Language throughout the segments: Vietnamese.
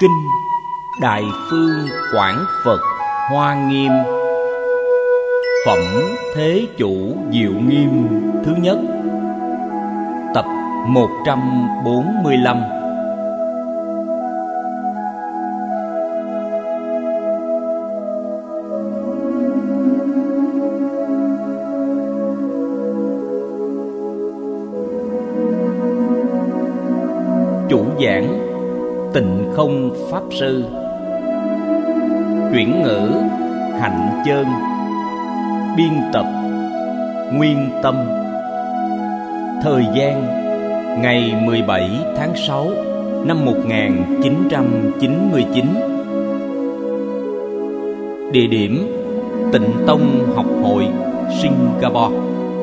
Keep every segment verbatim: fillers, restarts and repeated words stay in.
Kinh Đại Phương Quảng Phật Hoa Nghiêm, Phẩm Thế Chủ Diệu Nghiêm thứ nhất, tập một trăm bốn mươi lăm. Chủ giảng Tịnh Không Pháp Sư. Chuyển ngữ Hạnh Chơn. Biên tập Nguyên Tâm. Thời gian ngày mười bảy tháng sáu năm một nghìn chín trăm chín mươi chín. Địa điểm Tịnh Tông Học Hội, Singapore.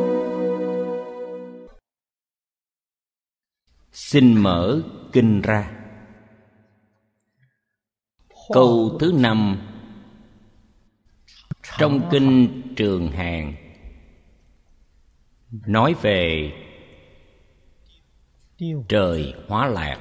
Xin mở kinh ra. Câu thứ năm trong kinh Trường Hàn nói về trời Hóa Lạc.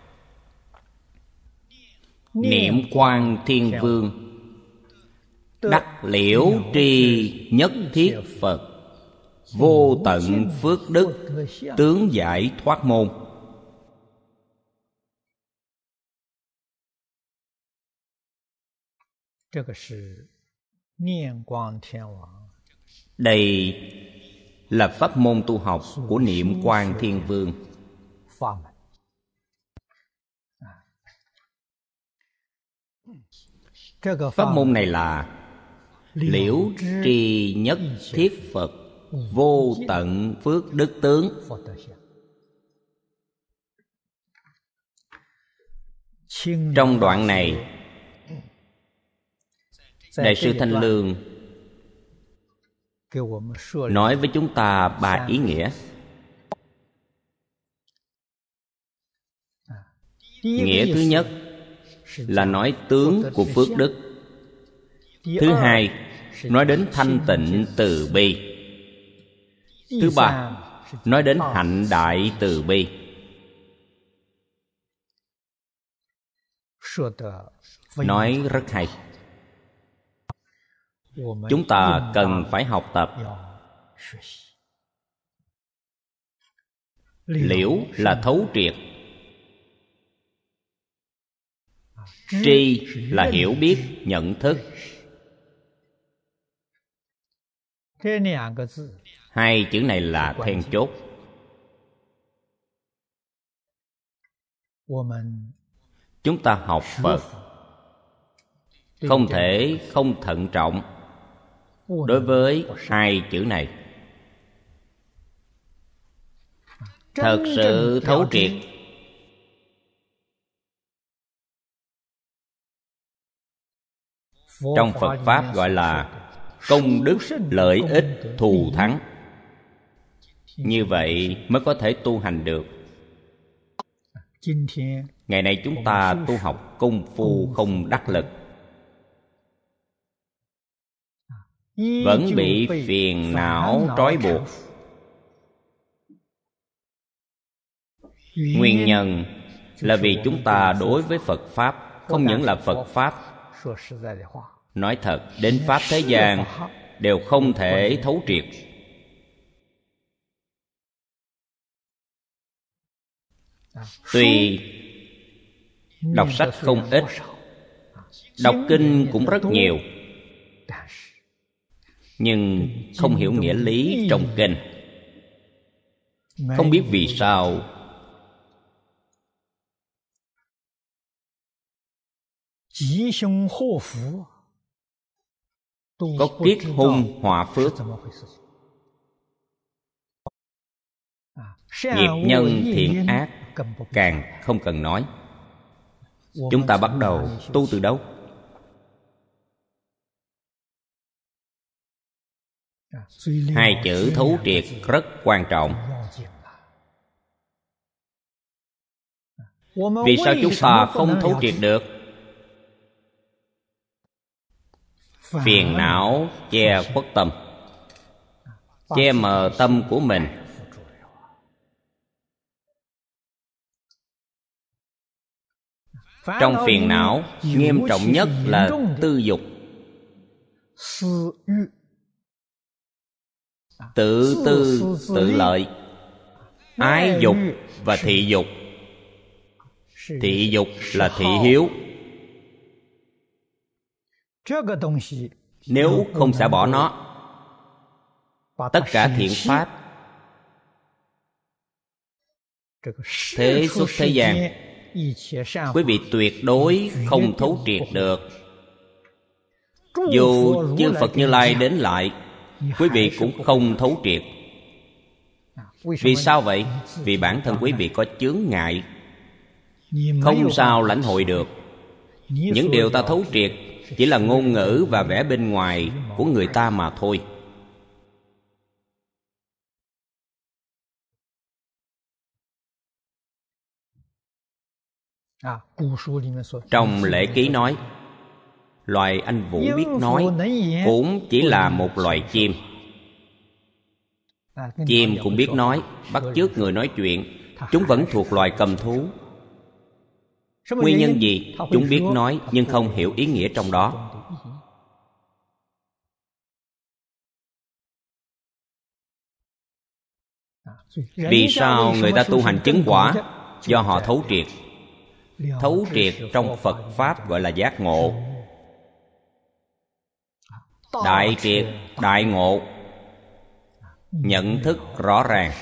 Niệm Quan Thiên Vương đắc liễu tri nhất thiết Phật, vô tận phước đức, tướng giải thoát môn. Đây là pháp môn tu học của Niệm Quan Thiên Vương. Pháp môn này là liễu tri nhất thiết Phật, vô tận phước đức tướng. Trong đoạn này, Đại sư Thanh Lương nói với chúng ta ba ý nghĩa. Nghĩa thứ nhất là nói tướng của phước đức. Thứ hai, nói đến thanh tịnh từ bi. Thứ ba, nói đến hạnh đại từ bi. Nói rất hay. Chúng ta cần phải học tập. Liễu là thấu triệt, tri là hiểu biết, nhận thức. Hai chữ này là then chốt. Chúng ta học Phật không thể không thận trọng đối với hai chữ này. Thật sự thấu triệt, trong Phật Pháp gọi là công đức lợi ích thù thắng. Như vậy mới có thể tu hành được. Ngày nay chúng ta tu học công phu không đắc lực, vẫn bị phiền não trói buộc. Nguyên nhân là vì chúng ta đối với Phật Pháp không những là Phật Pháp, nói thật, đến Pháp thế gian đều không thể thấu triệt. Tuy đọc sách không ít, đọc kinh cũng rất nhiều, nhưng không hiểu nghĩa lý trong kinh. Không biết vì sao có kiết hung họa phước, nghiệp nhân thiện ác càng không cần nói. Chúng ta bắt đầu tu từ đâu? Hai chữ thấu triệt rất quan trọng. Vì sao chúng ta không thấu triệt được? Phiền não che khuất tâm, che mờ tâm của mình. Trong phiền não, nghiêm trọng nhất là tư dục. Tự tư tự lợi, ái dục và thị dục. Thị dục là thị hiếu. Nếu không xả bỏ nó, tất cả thiện pháp thế xuất thế gian, quý vị tuyệt đối không thấu triệt được. Dù chư Phật Như Lai đến lại, quý vị cũng không thấu triệt. Vì sao vậy? Vì bản thân quý vị có chướng ngại, không sao lãnh hội được. Những điều ta thấu triệt chỉ là ngôn ngữ và vẻ bên ngoài của người ta mà thôi. Trong lễ ký nói, loài anh vũ biết nói cũng chỉ là một loài chim. Chim cũng biết nói, bắt chước người nói chuyện. Chúng vẫn thuộc loài cầm thú. Nguyên nhân gì? Chúng biết nói nhưng không hiểu ý nghĩa trong đó. Vì sao người ta tu hành chứng quả? Do họ thấu triệt. Thấu triệt trong Phật Pháp gọi là giác ngộ. Đại triệt, đại ngộ, nhận thức rõ ràng.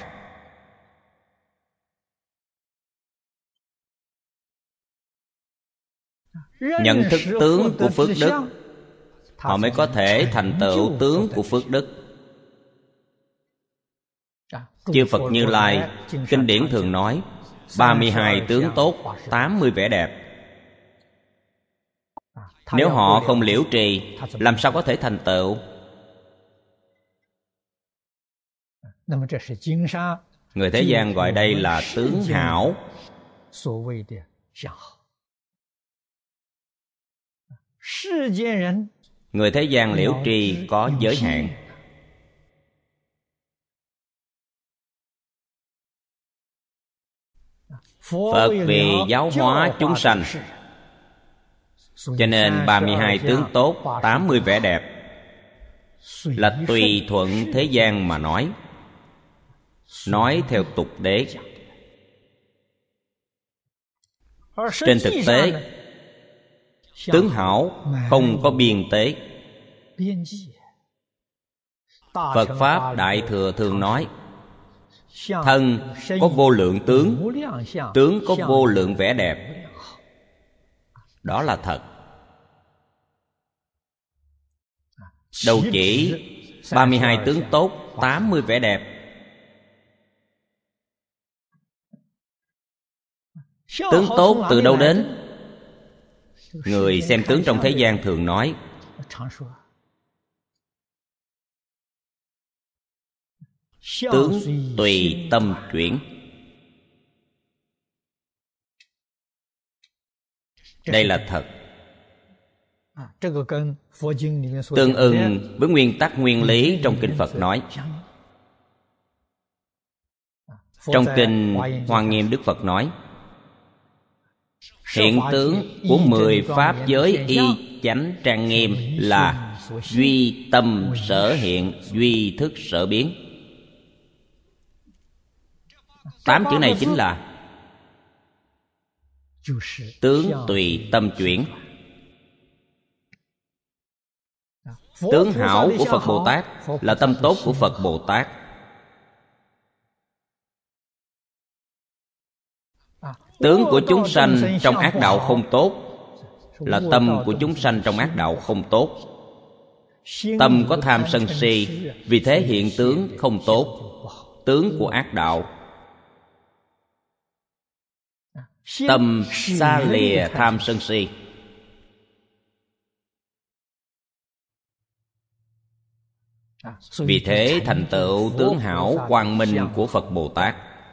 Nhận thức tướng của phước đức, họ mới có thể thành tựu tướng của phước đức. Chư Phật Như Lai, kinh điển thường nói ba mươi hai tướng tốt, tám mươi vẻ đẹp. Nếu họ không liễu trì, làm sao có thể thành tựu? Người thế gian gọi đây là tướng hảo. Người thế gian liễu trì có giới hạn. Phật vì giáo hóa chúng sanh, cho nên ba mươi hai tướng tốt, tám mươi vẻ đẹp là tùy thuận thế gian mà nói. Nói theo tục đế. Trên thực tế, tướng hảo không có biên tế. Phật Pháp Đại Thừa thường nói, thân có vô lượng tướng, tướng có vô lượng vẻ đẹp. Đó là thật. Đâu chỉ ba mươi hai tướng tốt, tám mươi vẻ đẹp. Tướng tốt từ đâu đến? Người xem tướng trong thế gian thường nói, tướng tùy tâm chuyển. Đây là thật. Tương ưng với nguyên tắc nguyên lý trong kinh Phật nói. Trong kinh Hoa Nghiêm Đức Phật nói, hiện tướng của mười pháp giới y chánh trang nghiêm là duy tâm sở hiện, duy thức sở biến. Tám chữ này chính là tướng tùy tâm chuyển. Tướng hảo của Phật Bồ Tát là tâm tốt của Phật Bồ Tát. Tướng của chúng sanh trong ác đạo không tốt là tâm của chúng sanh trong ác đạo không tốt. Tâm có tham sân si, vì thế hiện tướng không tốt, tướng của ác đạo. Tâm xa lìa tham sân si. Vì thế thành tựu tướng hảo quang minh của Phật Bồ Tát.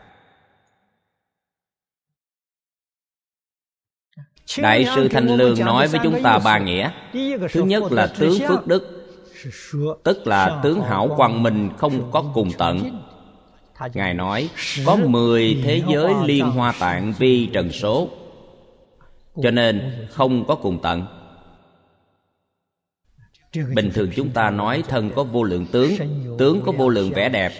Đại sư Thanh Lương nói với chúng ta ba nghĩa. Thứ nhất là tướng phước đức, tức là tướng hảo quang minh không có cùng tận. Ngài nói có mười thế giới liên hoa tạng vi trần số. cho nên không có cùng tận. Bình thường chúng ta nói thân có vô lượng tướng, tướng có vô lượng vẻ đẹp.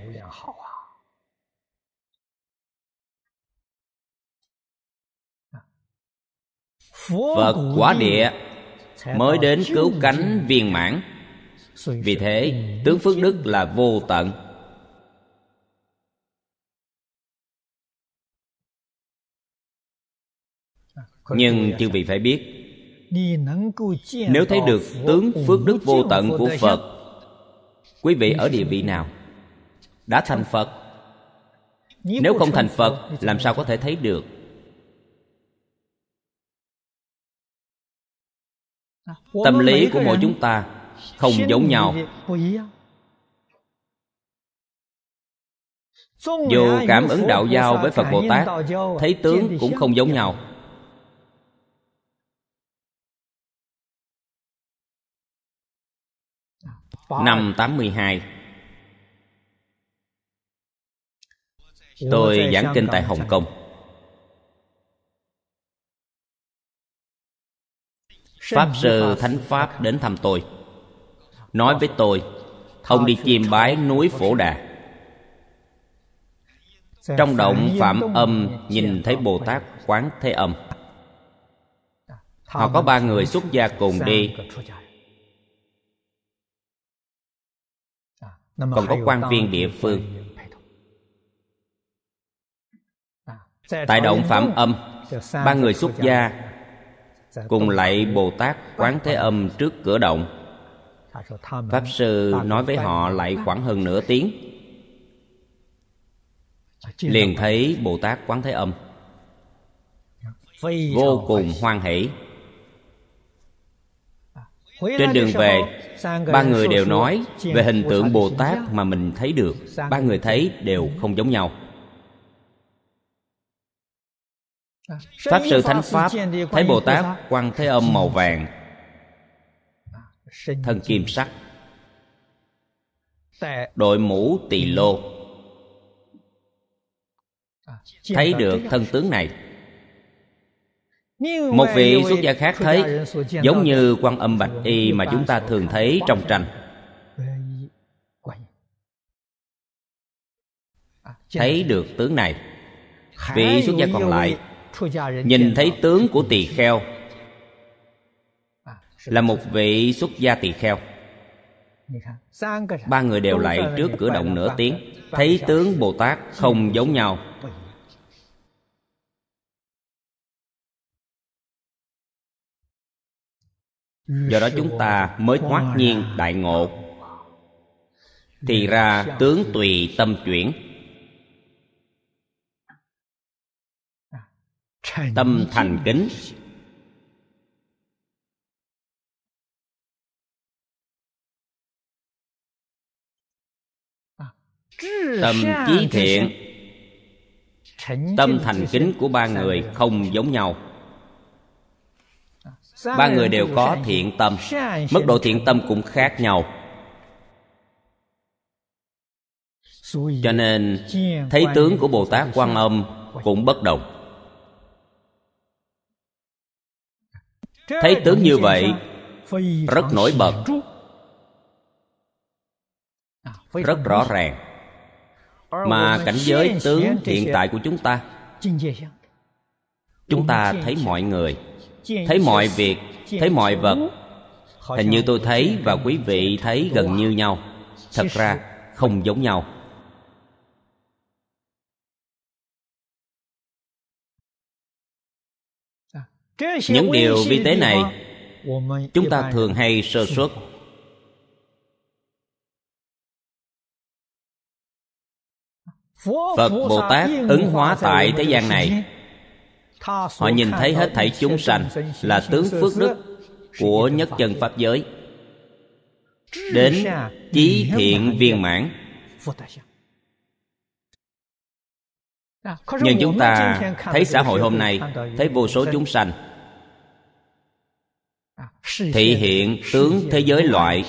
Phật quả địa mới đến cứu cánh viên mãn. Vì thế tướng phước đức là vô tận. Nhưng chư vị phải biết, nếu thấy được tướng phước đức vô tận của Phật, quý vị ở địa vị nào? Đã thành Phật. Nếu không thành Phật, làm sao có thể thấy được? Tâm lý của mỗi chúng ta không giống nhau. Dù cảm ứng đạo giao với Phật Bồ Tát, thấy tướng cũng không giống nhau. Năm tám mươi hai, tôi giảng kinh tại Hồng Kông. Pháp Sư Thánh Pháp đến thăm tôi, nói với tôi, ông đi chiêm bái núi Phổ Đà. Trong động Phạm Âm nhìn thấy Bồ Tát Quán Thế Âm. Họ có ba người xuất gia cùng đi, còn có quan viên địa phương. Tại động Phạm Âm, ba người xuất gia cùng lạy Bồ Tát Quán Thế Âm trước cửa động. Pháp Sư nói với họ lạy khoảng hơn nửa tiếng, liền thấy Bồ Tát Quán Thế Âm, vô cùng hoan hỷ. Trên đường về, ba người đều nói về hình tượng Bồ Tát mà mình thấy được. Ba người thấy đều không giống nhau. Pháp Sư Thánh Pháp thấy Bồ Tát Quan Thế Âm màu vàng, thân kim sắc, đội mũ tỳ lô. Thấy được thân tướng này. Một vị xuất gia khác thấy giống như Quan Âm Bạch Y mà chúng ta thường thấy trong tranh. Thấy được tướng này. Vị xuất gia còn lại nhìn thấy tướng của tỳ kheo, là một vị xuất gia tỳ kheo. Ba người đều lạy trước cửa động nửa tiếng, thấy tướng Bồ Tát không giống nhau. Do đó chúng ta mới hoát nhiên đại ngộ. Thì ra tướng tùy tâm chuyển. Tâm thành kính. Tâm chí thiện. Tâm thành kính của ba người không giống nhau. Ba người đều có thiện tâm, mức độ thiện tâm cũng khác nhau. Cho nên thấy tướng của Bồ Tát Quan Âm cũng bất đồng. Thấy tướng như vậy rất nổi bật, rất rõ ràng. Mà cảnh giới tướng hiện tại của chúng ta, chúng ta thấy mọi người, thấy mọi việc, thấy mọi vật, hình như tôi thấy và quý vị thấy gần như nhau. Thật ra không giống nhau. Những điều vi tế này chúng ta thường hay sơ suất. Phật Bồ Tát ứng hóa tại thế gian này, họ nhìn thấy hết thảy chúng sanh là tướng phước đức của nhất chân pháp giới, đến chí thiện viên mãn. Nhưng chúng ta thấy xã hội hôm nay, thấy vô số chúng sanh thị hiện tướng thế giới loại,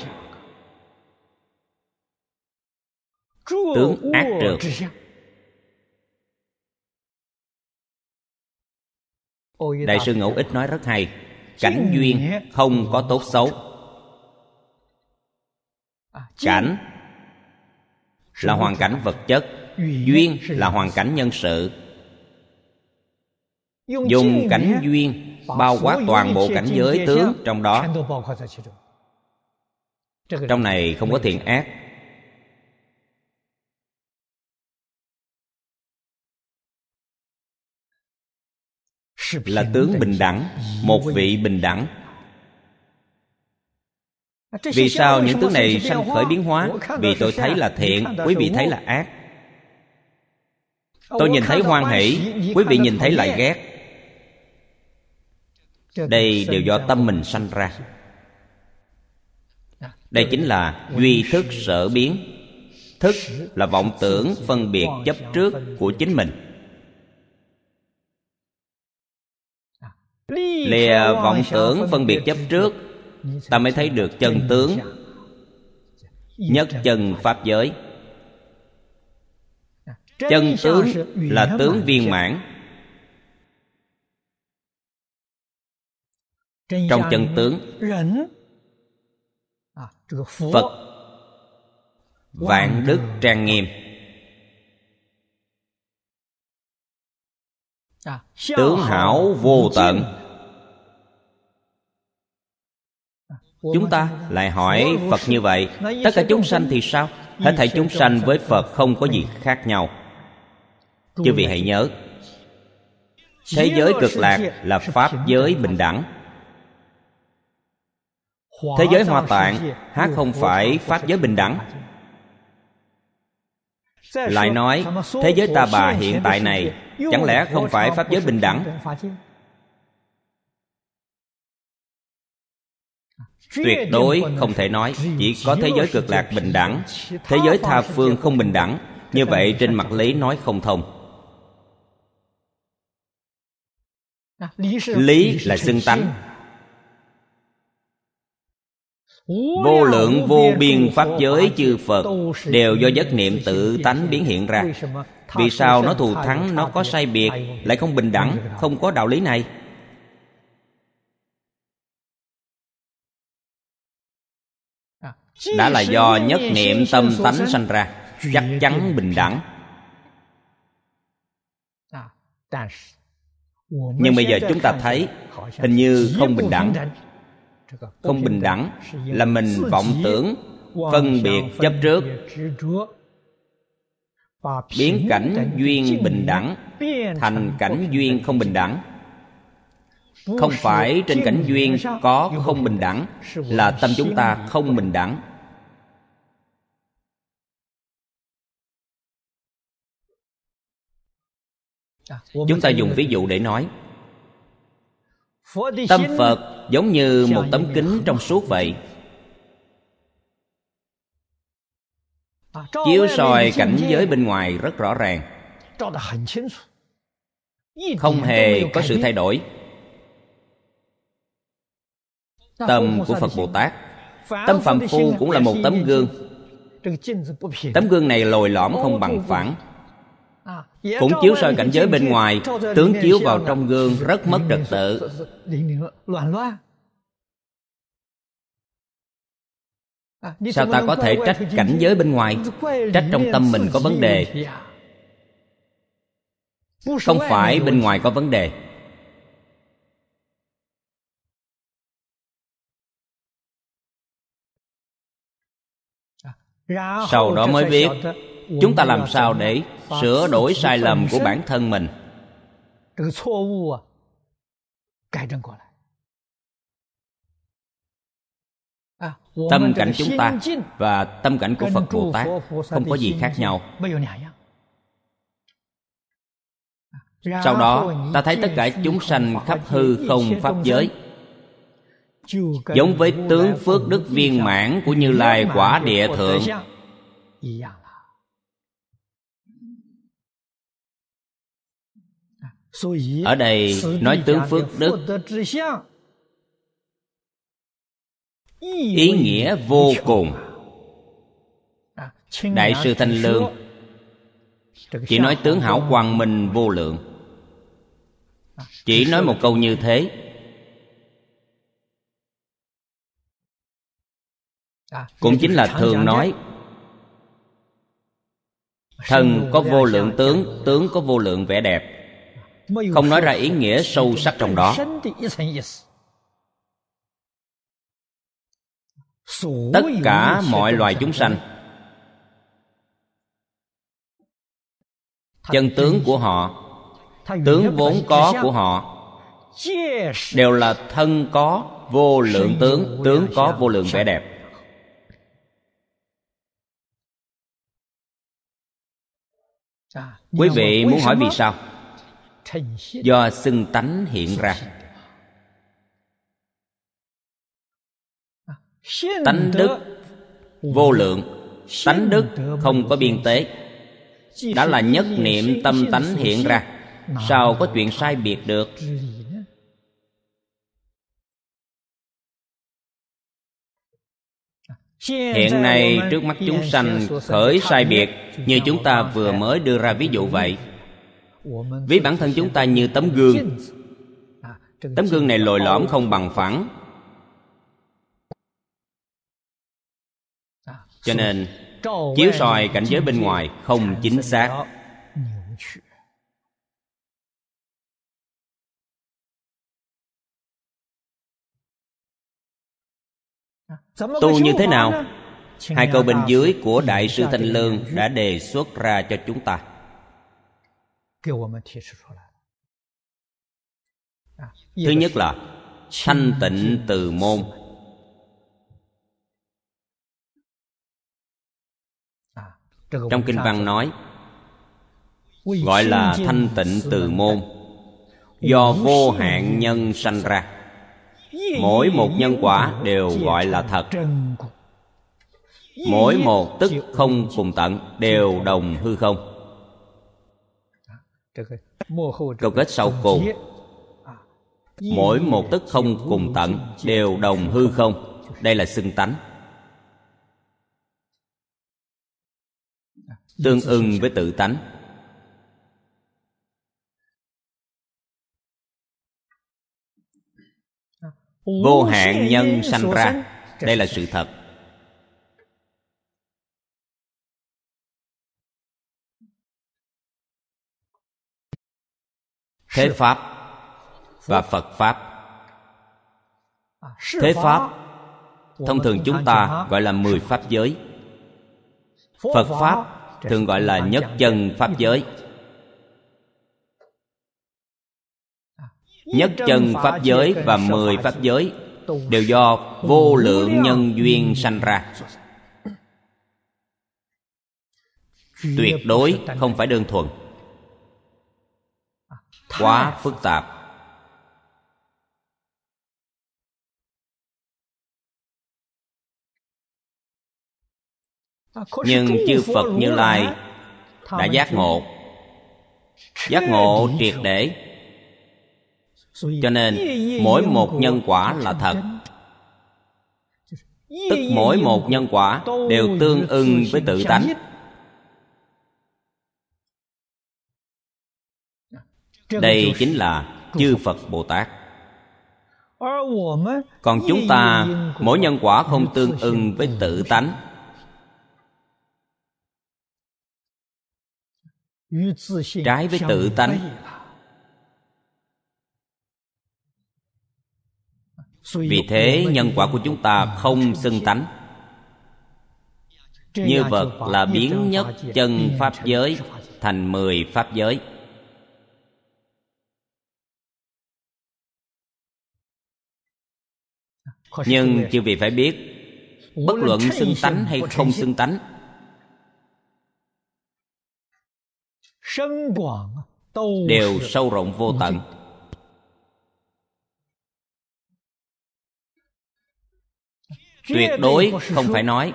tướng ác trược. Đại sư Ngẫu Ích nói rất hay: cảnh duyên không có tốt xấu. Cảnh là hoàn cảnh vật chất, duyên là hoàn cảnh nhân sự. Dùng cảnh duyên bao quát toàn bộ cảnh giới tướng trong đó. Trong này không có thiện ác. Là tướng bình đẳng, một vị bình đẳng. Vì sao những tướng này sanh khởi biến hóa? Vì tôi thấy là thiện, quý vị thấy là ác. Tôi nhìn thấy hoan hỷ, quý vị nhìn thấy lại ghét. Đây đều do tâm mình sanh ra. Đây chính là duy thức sở biến. Thức là vọng tưởng phân biệt chấp trước của chính mình. Lìa vọng tưởng phân biệt chấp trước, ta mới thấy được chân tướng, nhất chân pháp giới. Chân tướng là tướng viên mãn. Trong chân tướng, Phật vạn đức trang nghiêm, tướng hảo vô tận. Chúng ta lại hỏi Phật như vậy, tất cả chúng sanh thì sao? Hết thảy chúng sanh với Phật không có gì khác nhau. Chư vị hãy nhớ, thế giới cực lạc là pháp giới bình đẳng. Thế giới Hoa Tạng há không phải pháp giới bình đẳng? Lại nói, thế giới Ta Bà hiện tại này chẳng lẽ không phải pháp giới bình đẳng? Tuyệt đối không thể nói chỉ có thế giới cực lạc bình đẳng, thế giới tha phương không bình đẳng. Như vậy trên mặt lý nói không thông. Lý là xưng tánh. Vô lượng vô biên pháp giới chư Phật đều do nhất niệm tự tánh biến hiện ra. Vì sao nó thù thắng, nó có sai biệt, lại không bình đẳng? Không có đạo lý này. Đã là do nhất niệm tâm tánh sanh ra, chắc chắn bình đẳng. Nhưng bây giờ chúng ta thấy hình như không bình đẳng. Không bình đẳng là mình vọng tưởng phân biệt chấp trước, biến cảnh duyên bình đẳng thành cảnh duyên không bình đẳng. Không phải trên cảnh duyên có không bình đẳng, là tâm chúng ta không bình đẳng. Chúng ta dùng ví dụ để nói, tâm Phật giống như một tấm kính trong suốt vậy, chiếu soi cảnh giới bên ngoài rất rõ ràng, không hề có sự thay đổi. Tâm của Phật Bồ Tát, tâm phàm phu cũng là một tấm gương. Tấm gương này lồi lõm không bằng phẳng, cũng chiếu soi cảnh giới bên ngoài. Tướng chiếu vào trong gương rất mất trật tự. Sao ta có thể trách cảnh giới bên ngoài? Trách trong tâm mình có vấn đề, không phải bên ngoài có vấn đề. Sau đó mới biết chúng ta làm sao để sửa đổi sai lầm của bản thân mình. Tâm cảnh chúng ta và tâm cảnh của Phật Bồ Tát không có gì khác nhau. Sau đó ta thấy tất cả chúng sanh khắp hư không pháp giới giống với tướng phước đức viên mãn của Như Lai quả địa thượng. Ở đây nói tướng phước đức, ý nghĩa vô cùng. Đại sư Thanh Lương chỉ nói tướng hảo quang minh vô lượng. Chỉ nói một câu như thế. Cũng chính là thường nói thần có vô lượng tướng, tướng có vô lượng vẻ đẹp, không nói ra ý nghĩa sâu sắc trong đó. Tất cả mọi loài chúng sanh, chân tướng của họ, tướng vốn có của họ đều là thân có vô lượng tướng, tướng có vô lượng vẻ đẹp. Quý vị muốn hỏi vì sao? Do xưng tánh hiện ra. Tánh đức vô lượng, tánh đức không có biên tế, đã là nhất niệm tâm tánh hiện ra, sao có chuyện sai biệt được? Hiện nay trước mắt chúng sanh khởi sai biệt, như chúng ta vừa mới đưa ra ví dụ vậy. Ví bản thân chúng ta như tấm gương. Tấm gương này lồi lõm không bằng phẳng, cho nên chiếu soi cảnh giới bên ngoài không chính xác. Tu như thế nào? Hai câu bên dưới của Đại sư Thanh Lương đã đề xuất ra cho chúng ta. Thứ nhất là thanh tịnh từ môn. Trong kinh văn nói gọi là thanh tịnh từ môn, do vô hạn nhân sanh ra. Mỗi một nhân quả đều gọi là thật. Mỗi một tức không cùng tận đều đồng hư không. Câu kết sau cùng, mỗi một tức không cùng tận đều đồng hư không. Đây là xưng tánh, tương ưng với tự tánh. Vô hạn nhân sanh ra, đây là sự thật. Thế Pháp và Phật Pháp. Thế Pháp thông thường chúng ta gọi là mười Pháp giới. Phật Pháp thường gọi là nhất chân Pháp giới. Nhất chân Pháp giới và mười Pháp giới đều do vô lượng nhân duyên sanh ra. Tuyệt đối không phải đơn thuần, quá phức tạp. Nhưng chư Phật Như Lai đã giác ngộ, giác ngộ triệt để, cho nên mỗi một nhân quả là thật. Tức mỗi một nhân quả đều tương ưng với tự tánh. Đây chính là chư Phật Bồ Tát. Còn chúng ta, mỗi nhân quả không tương ưng với tự tánh, trái với tự tánh. Vì thế nhân quả của chúng ta không xưng tánh. Như vật là biến nhất chân Pháp giới thành mười Pháp giới. Nhưng chư vị phải biết, bất luận xưng tánh hay không xưng tánh, đều sâu rộng vô tận. Tuyệt đối không phải nói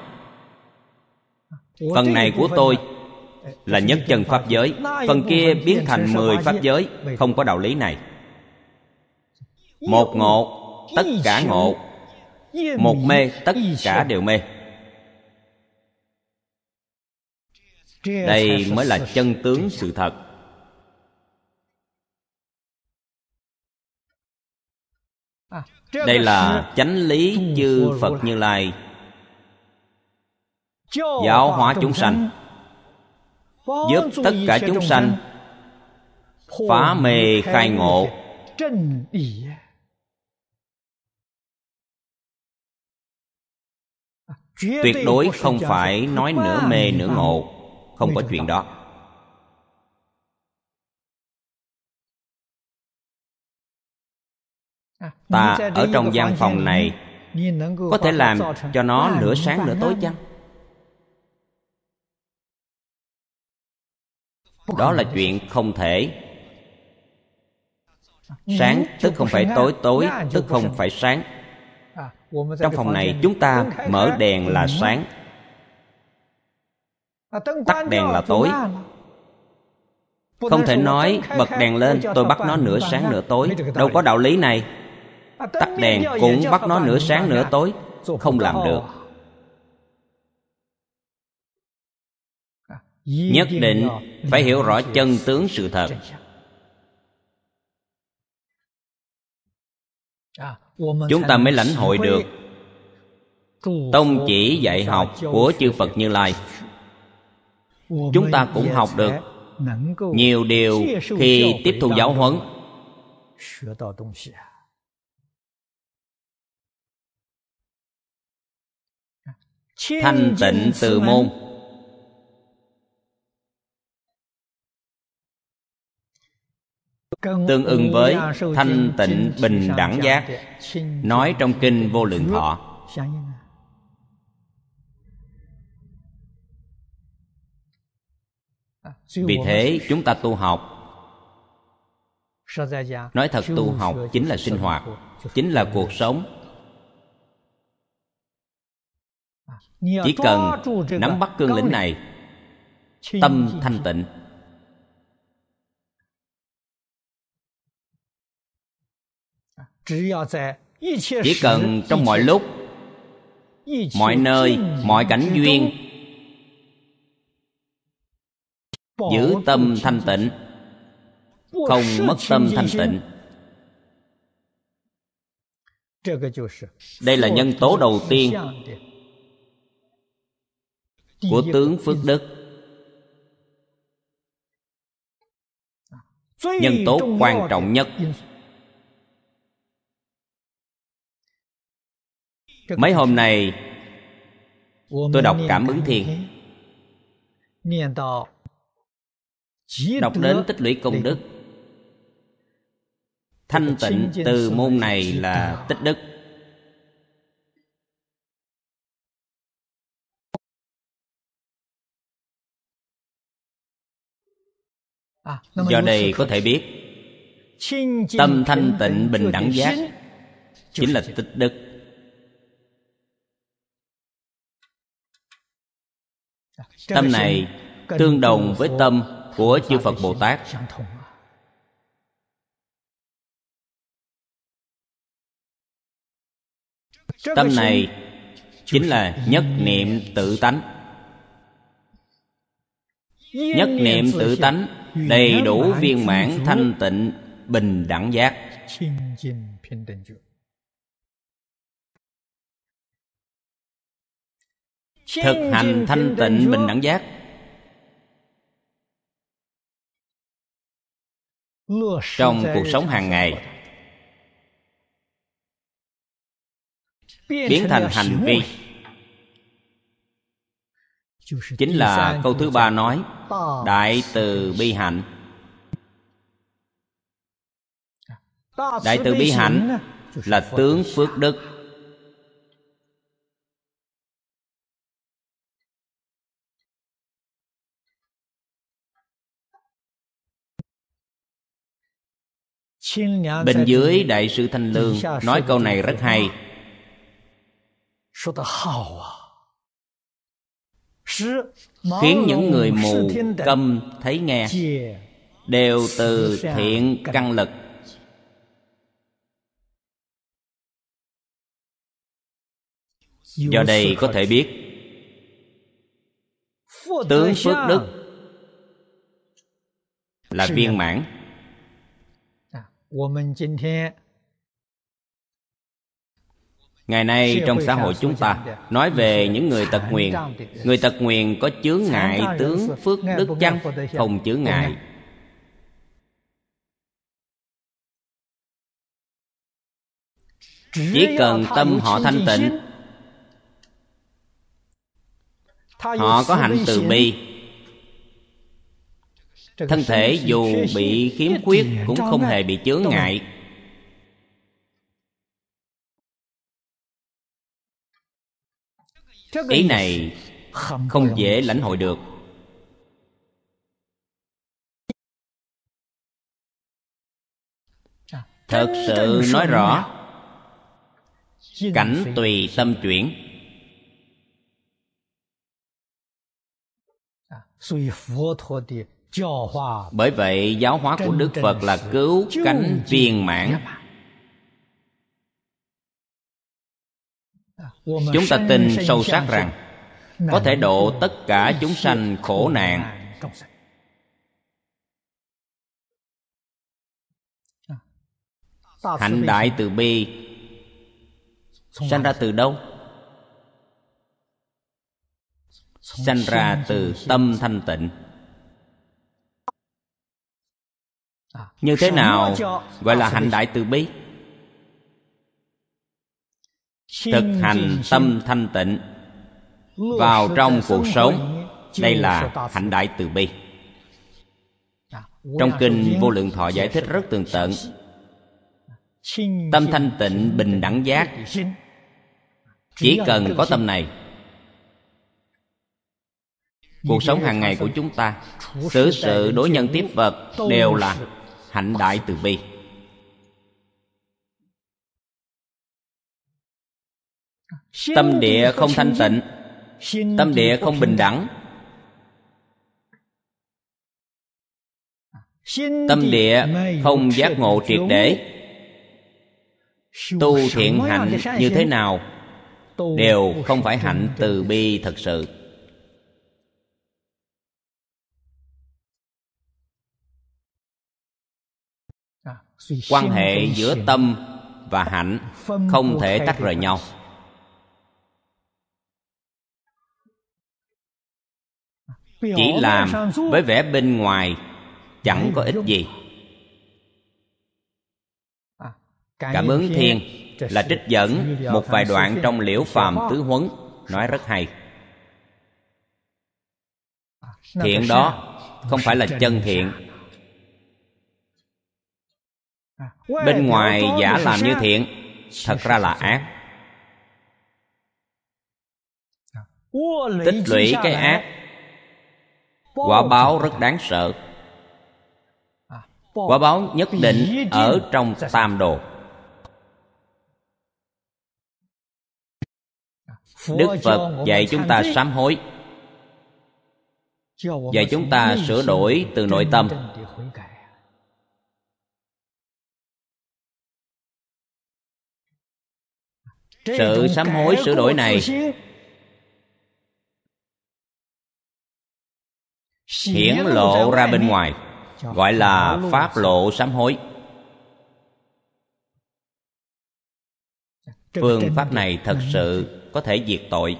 phần này của tôi là nhất chân Pháp giới, phần kia biến thành mười Pháp giới. Không có đạo lý này. Một ngộ, tất cả ngộ. Một mê, tất cả đều mê. Đây mới là chân tướng sự thật. Đây là chánh lý chư Phật Như Lai giáo hóa chúng sanh, giúp tất cả chúng sanh phá mê khai ngộ. Tuyệt đối không phải nói nửa mê nửa ngộ, không có chuyện đó. Ta ở trong gian phòng này có thể làm cho nó nửa sáng nửa tối chăng? Đó là chuyện không thể. Sáng tức không phải tối, tối tức không phải sáng. Trong phòng này chúng ta mở đèn là sáng, tắt đèn là tối. Không thể nói bật đèn lên tôi bắt nó nửa sáng nửa tối. Đâu có đạo lý này. Tắt đèn cũng bắt nó nửa sáng nửa tối. Không làm được. Nhất định phải hiểu rõ chân tướng sự thật. Chúng ta mới lãnh hội được tông chỉ dạy học của chư Phật Như Lai. Chúng ta cũng học được nhiều điều khi tiếp thu giáo huấn. Thanh tịnh từ môn, tương ưng với thanh tịnh bình đẳng giác, nói trong kinh Vô Lượng Thọ. Vì thế chúng ta tu học, nói thật tu học chính là sinh hoạt, chính là cuộc sống. Chỉ cần nắm bắt cương lĩnh này, tâm thanh tịnh, chỉ cần trong mọi lúc, mọi nơi, mọi cảnh duyên giữ tâm thanh tịnh, không mất tâm thanh tịnh. Đây là nhân tố đầu tiên của tướng phước đức. Nhân tố quan trọng nhất. Mấy hôm nay tôi đọc Cảm Ứng Thiên, đọc đến tích lũy công đức. Thanh tịnh từ môn này là tích đức. Do đây có thể biết tâm thanh tịnh bình đẳng giác chính là tích đức. Tâm này tương đồng với tâm của chư Phật Bồ Tát. Tâm này chính là nhất niệm tự tánh. Nhất niệm tự tánh đầy đủ viên mãn thanh tịnh bình đẳng giác. Thực hành thanh tịnh bình đẳng giác, trong cuộc sống hàng ngày biến thành hành vi, chính là câu thứ ba nói đại từ bi hạnh. Đại từ bi hạnh là tướng phước đức. Bên dưới Đại sư Thanh Lương nói câu này rất hay. Khiến những người mù câm thấy nghe đều từ thiện căn lực. Do đây có thể biết tướng phước đức là viên mãn. Ngày nay trong xã hội chúng ta nói về những người tật nguyền. Người tật nguyền có chướng ngại tướng phước đức chăng? Không chướng ngại. Chỉ cần tâm họ thanh tịnh, họ có hạnh từ bi, thân thể dù bị khiếm khuyết cũng không hề bị chướng ngại. Ý này không dễ lãnh hội được. Thật sự nói rõ, cảnh tùy tâm chuyển. Bởi vậy giáo hóa của Đức Phật là cứu cánh viên mãn. Chúng ta tin sâu sắc rằng có thể độ tất cả chúng sanh khổ nạn. Hạnh đại từ bi sanh ra từ đâu? Sanh ra từ tâm thanh tịnh. Như thế nào gọi là hạnh đại từ bi? Thực hành tâm thanh tịnh vào trong cuộc sống, đây là hạnh đại từ bi. Trong kinh Vô Lượng Thọ giải thích rất tường tận. Tâm thanh tịnh bình đẳng giác. Chỉ cần có tâm này, cuộc sống hàng ngày của chúng ta, xử sự đối nhân tiếp vật đều là hạnh đại từ bi. Tâm địa không thanh tịnh, tâm địa không bình đẳng, tâm địa không giác ngộ triệt để, tu thiện hạnh như thế nào đều không phải hạnh từ bi thật sự. Quan hệ giữa tâm và hạnh không thể tách rời nhau. Chỉ làm với vẻ bên ngoài chẳng có ích gì. Cảm ứng thiên là trích dẫn một vài đoạn trong Liễu Phàm Tứ Huấn, nói rất hay. Thiện đó không phải là chân thiện. Bên ngoài giả làm như thiện, thật ra là ác. Tích lũy cái ác, quả báo rất đáng sợ. Quả báo nhất định ở trong tam đồ. Đức Phật dạy chúng ta sám hối, dạy chúng ta sửa đổi từ nội tâm. Sự sám hối sửa đổi này hiển lộ ra bên ngoài, gọi là pháp lộ sám hối. Phương pháp này thật sự có thể diệt tội.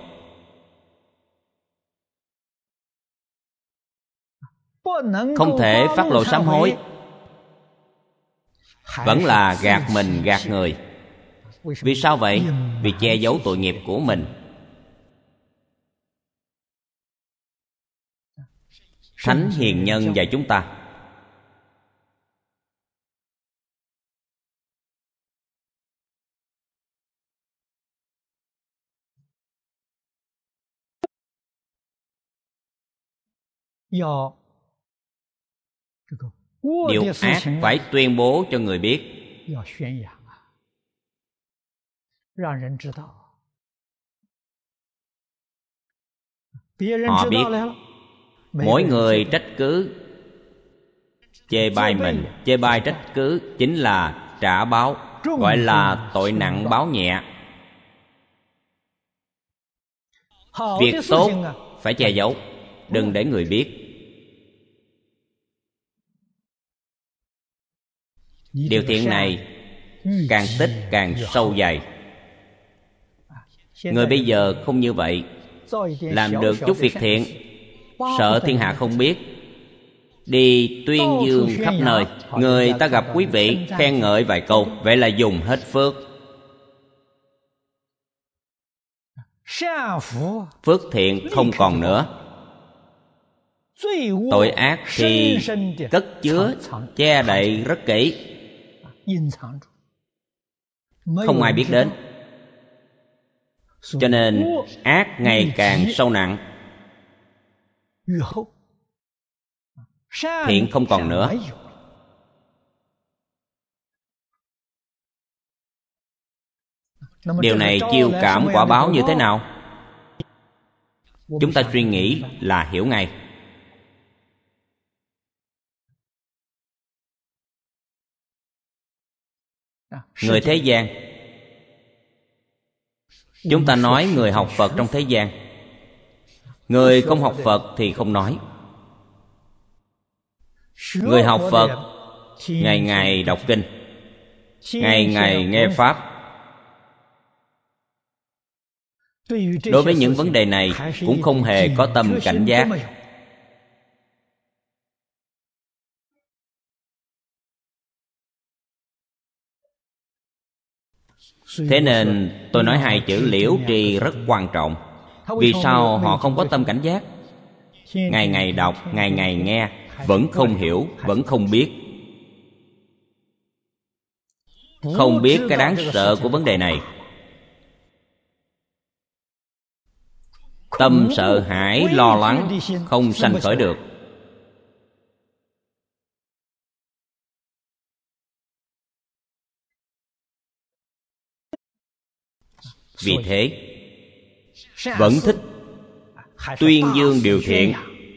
Không thể phát lộ sám hối, vẫn là gạt mình gạt người. Vì sao vậy? Vì che giấu tội nghiệp của mình. Thánh hiền nhân dạy chúng ta điều ác phải tuyên bố cho người biết. Họ biết. Mỗi người trách cứ chê bai mình, chê bai trách cứ chính là trả báo, gọi là tội nặng báo nhẹ. Việc tốt phải che giấu, đừng để người biết. Điều thiện này càng tích càng sâu dày. Người bây giờ không như vậy. Làm được chút việc thiện, sợ thiên hạ không biết, đi tuyên dương khắp nơi, người ta gặp quý vị khen ngợi vài câu, vậy là dùng hết phước. Phước thiện không còn nữa. Tội ác thì cất chứa, che đậy rất kỹ, không ai biết đến. Cho nên ác ngày càng sâu nặng, thiện không còn nữa. Điều này chiêu cảm quả báo như thế nào? Chúng ta suy nghĩ là hiểu ngay. Người thế gian, chúng ta nói người học Phật trong thế gian. Người không học Phật thì không nói. Người học Phật ngày ngày đọc kinh, ngày ngày nghe Pháp. Đối với những vấn đề này cũng không hề có tâm cảnh giác. Thế nên tôi nói hai chữ liễu trì rất quan trọng. Vì sao họ không có tâm cảnh giác? Ngày ngày đọc, ngày ngày nghe, vẫn không hiểu, vẫn không biết. Không biết cái đáng sợ của vấn đề này. Tâm sợ hãi, lo lắng không sanh khởi được. Vì thế vẫn thích tuyên dương điều thiện,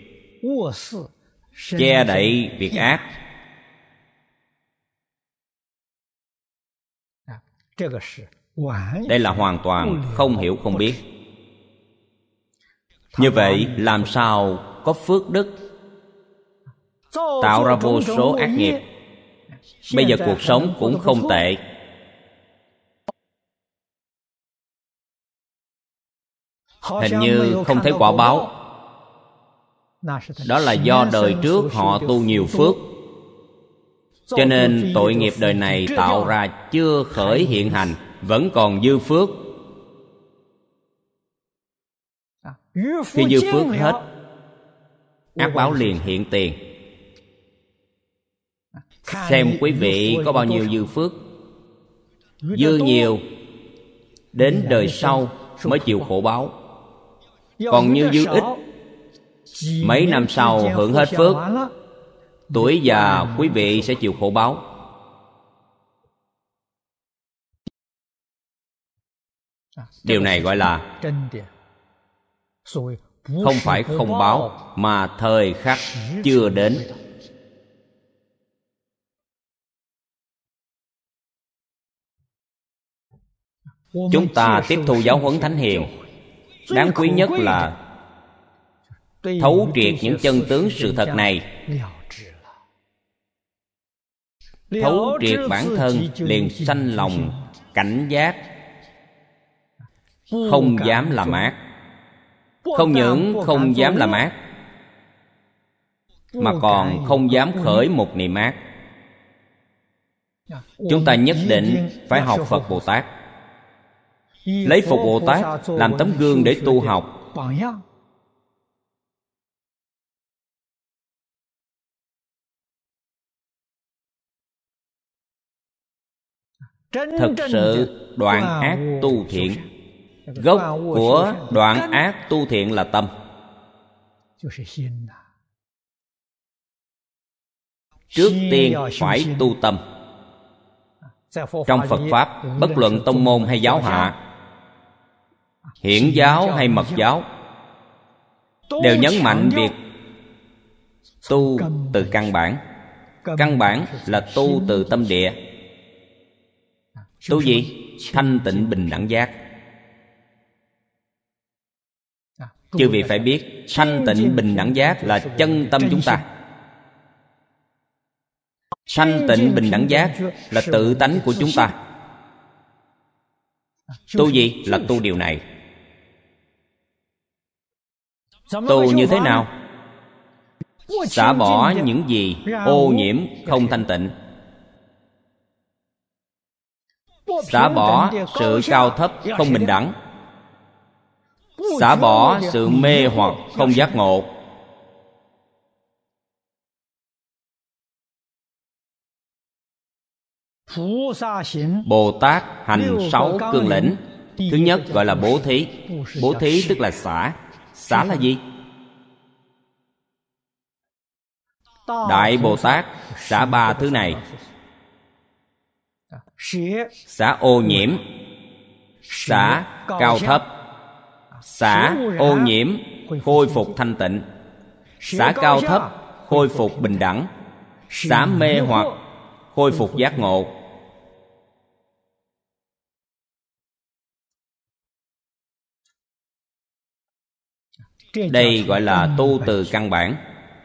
che đậy việc ác. Đây là hoàn toàn không hiểu không biết. Như vậy làm sao có phước đức, tạo ra vô số ác nghiệp. Bây giờ cuộc sống cũng không tệ. Hình như không thấy quả báo. Đó là do đời trước họ tu nhiều phước, cho nên tội nghiệp đời này tạo ra chưa khởi hiện hành, vẫn còn dư phước. Khi dư phước hết, ác báo liền hiện tiền. Xem quý vị có bao nhiêu dư phước. Dư nhiều, đến đời sau mới chịu khổ báo. Còn như dư ít, mấy năm sau hưởng hết phước, tuổi già quý vị sẽ chịu khổ báo. Điều này gọi là không phải không báo, mà thời khắc chưa đến. Chúng ta tiếp thu giáo huấn Thánh Hiền, đáng quý nhất là thấu triệt những chân tướng sự thật này. Thấu triệt bản thân liền sanh lòng cảnh giác, không dám làm ác. Không những không dám làm ác, mà còn không dám khởi một niệm ác. Chúng ta nhất định phải học Phật Bồ Tát, lấy Phật Bồ Tát làm tấm gương để tu học. Thật sự đoạn ác tu thiện. Gốc của đoạn ác tu thiện là tâm. Trước tiên phải tu tâm. Trong Phật Pháp, bất luận tông môn hay giáo hạ, hiển giáo hay mật giáo, đều nhấn mạnh việc tu từ căn bản. Căn bản là tu từ tâm địa. Tu gì? Thanh tịnh bình đẳng giác. Chư vị phải biết, thanh tịnh bình đẳng giác là chân tâm chúng ta. Thanh tịnh bình đẳng giác là tự tánh của chúng ta. Tu gì? Là tu điều này. Tu như thế nào? Xả bỏ những gì ô nhiễm không thanh tịnh, xả bỏ sự cao thấp không bình đẳng, xả bỏ sự mê hoặc không giác ngộ. Bồ Tát hành sáu cương lĩnh. Thứ nhất gọi là bố thí. Bố thí tức là xả. Xả là gì? Đại Bồ Tát xả ba thứ này: xả ô nhiễm, xả cao thấp, xả ô nhiễm khôi phục thanh tịnh, xả cao thấp khôi phục bình đẳng, xả mê hoặc khôi phục giác ngộ. Đây gọi là tu từ căn bản.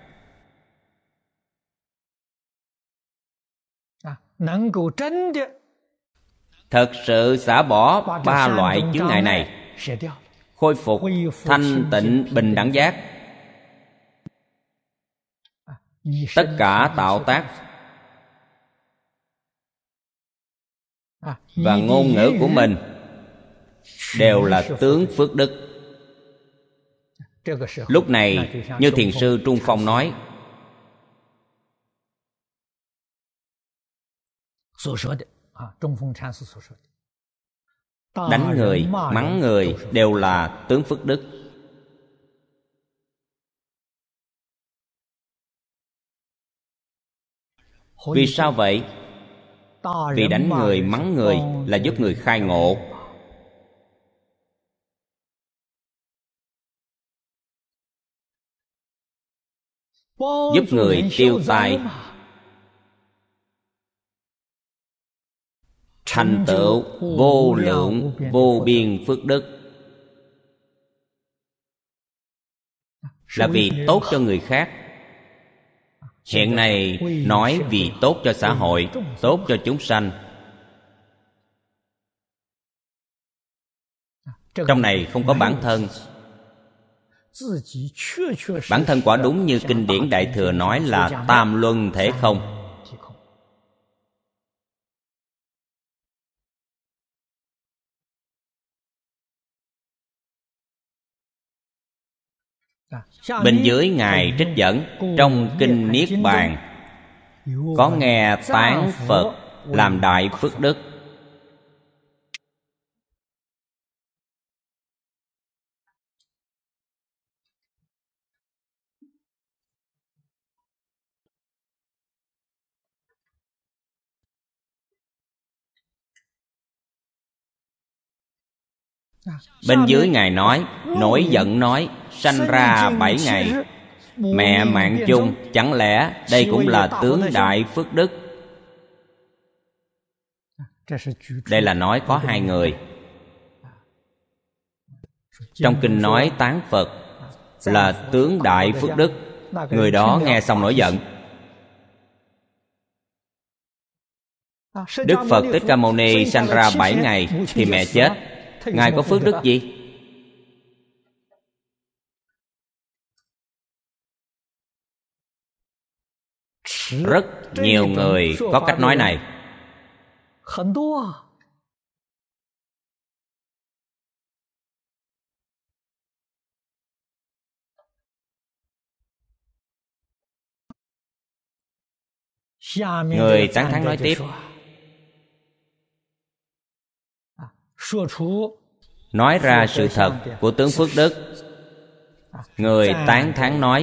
Thật sự xả bỏ ba loại chướng ngại này, khôi phục thanh tịnh bình đẳng giác. Tất cả tạo tác và ngôn ngữ của mình đều là tướng phước đức. Lúc này như Thiền sư Trung Phong nói, đánh người, mắng người đều là tướng phước đức. Vì sao vậy? Vì đánh người, mắng người là giúp người khai ngộ. Giúp người tiêu tai, thành tựu vô lượng vô biên phước đức, là vì tốt cho người khác. Hiện nay nói vì tốt cho xã hội, tốt cho chúng sanh. Trong này không có bản thân. Bản thân quả đúng như kinh điển Đại Thừa nói là tam luân thể không. Bên dưới Ngài trích dẫn trong kinh Niết Bàn có nghe tán Phật làm đại phước đức. Bên dưới Ngài nói, nổi giận nói, sanh ra bảy ngày, mẹ mạng chung, chẳng lẽ đây cũng là tướng đại phước đức? Đây là nói có hai người. Trong kinh nói tán Phật là tướng đại phước đức. Người đó nghe xong nổi giận. Đức Phật Thích Ca Mâu Ni sanh ra bảy ngày thì mẹ chết. Ngài có phước đức gì? Rất nhiều người có cách nói này. Người tán thán nói tiếp, nói ra sự thật của tướng phước đức. Người tán thán nói,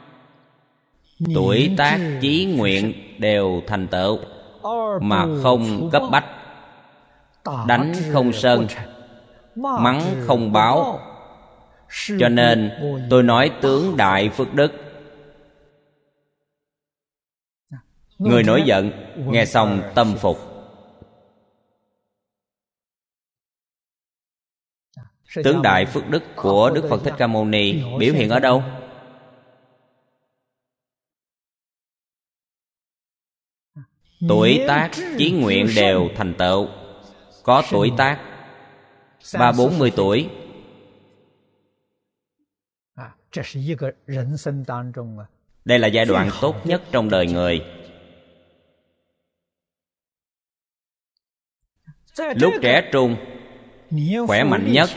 tuổi tác chí nguyện đều thành tựu, mà không cấp bách, đánh không sân, mắng không báo, cho nên tôi nói tướng đại phước đức. Người nổi giận nghe xong tâm phục. Tướng đại phước đức của Đức Phật Thích Ca Mâu Ni biểu hiện ở đâu? Tuổi tác chí nguyện đều thành tựu. Có tuổi tác ba bốn mươi tuổi, Đây là giai đoạn tốt nhất trong đời người. Lúc trẻ trung, khỏe mạnh nhất,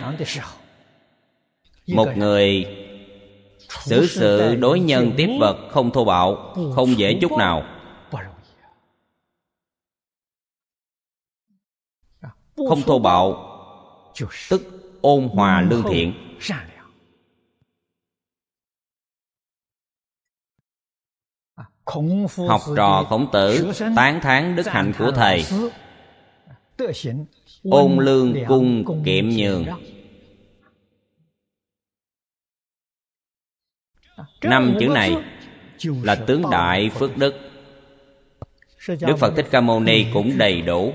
một người xử sự đối nhân tiếp vật không thô bạo, không dễ chút nào. Không thô bạo tức ôn hòa lương thiện. Học trò Khổng Tử tán thán đức hạnh của thầy. Ôn lương cung kiệm nhường. Năm chữ này là tướng đại phước đức. Đức Phật Thích Ca Mâu Ni cũng đầy đủ.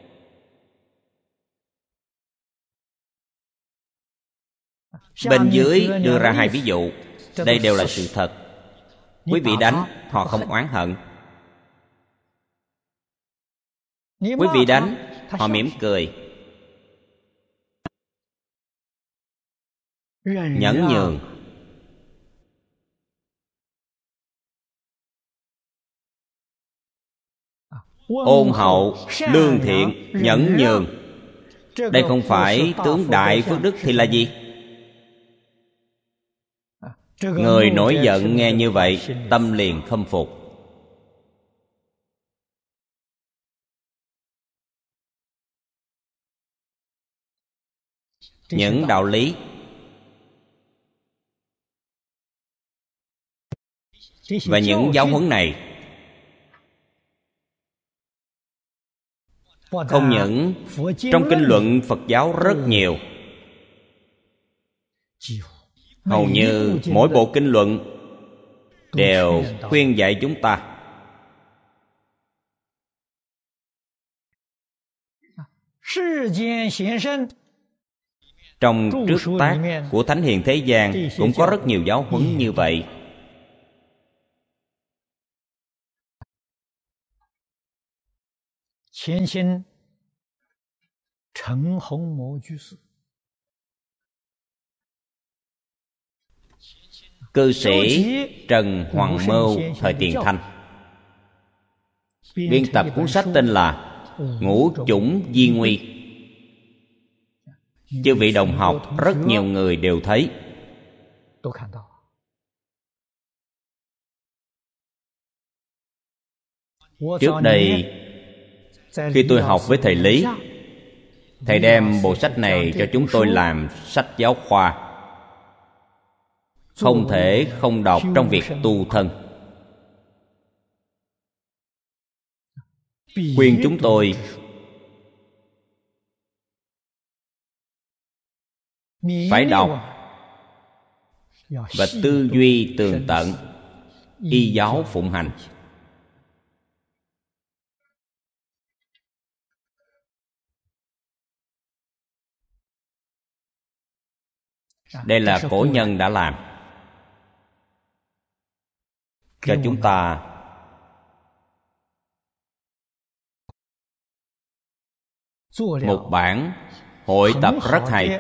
Bên dưới đưa ra hai ví dụ. Đây đều là sự thật. Quý vị đánh, họ không oán hận. Quý vị đánh, họ mỉm cười. Nhẫn nhường. Ôn hậu, lương thiện, nhẫn nhường. Đây không phải tướng đại phước đức thì là gì? Người nổi giận nghe như vậy, tâm liền khâm phục. Những đạo lý và những giáo huấn này không những trong kinh luận Phật giáo rất nhiều, hầu như mỗi bộ kinh luận đều khuyên dạy chúng ta. Trong trước tác của Thánh Hiền thế gian cũng có rất nhiều giáo huấn như vậy. Cư sĩ Trần Hoàng Mâu thời Tiền Thanh biên tập cuốn sách tên là Ngũ Chủng Di Nguy. Chư vị đồng học rất nhiều người đều thấy. Trước đây khi tôi học với thầy Lý, thầy đem bộ sách này cho chúng tôi làm sách giáo khoa, không thể không đọc trong việc tu thân. Khuyên chúng tôi phải đọc và tư duy tường tận, y giáo phụng hành. Đây là cổ nhân đã làm cho chúng ta. Một bản hội tập rất hay.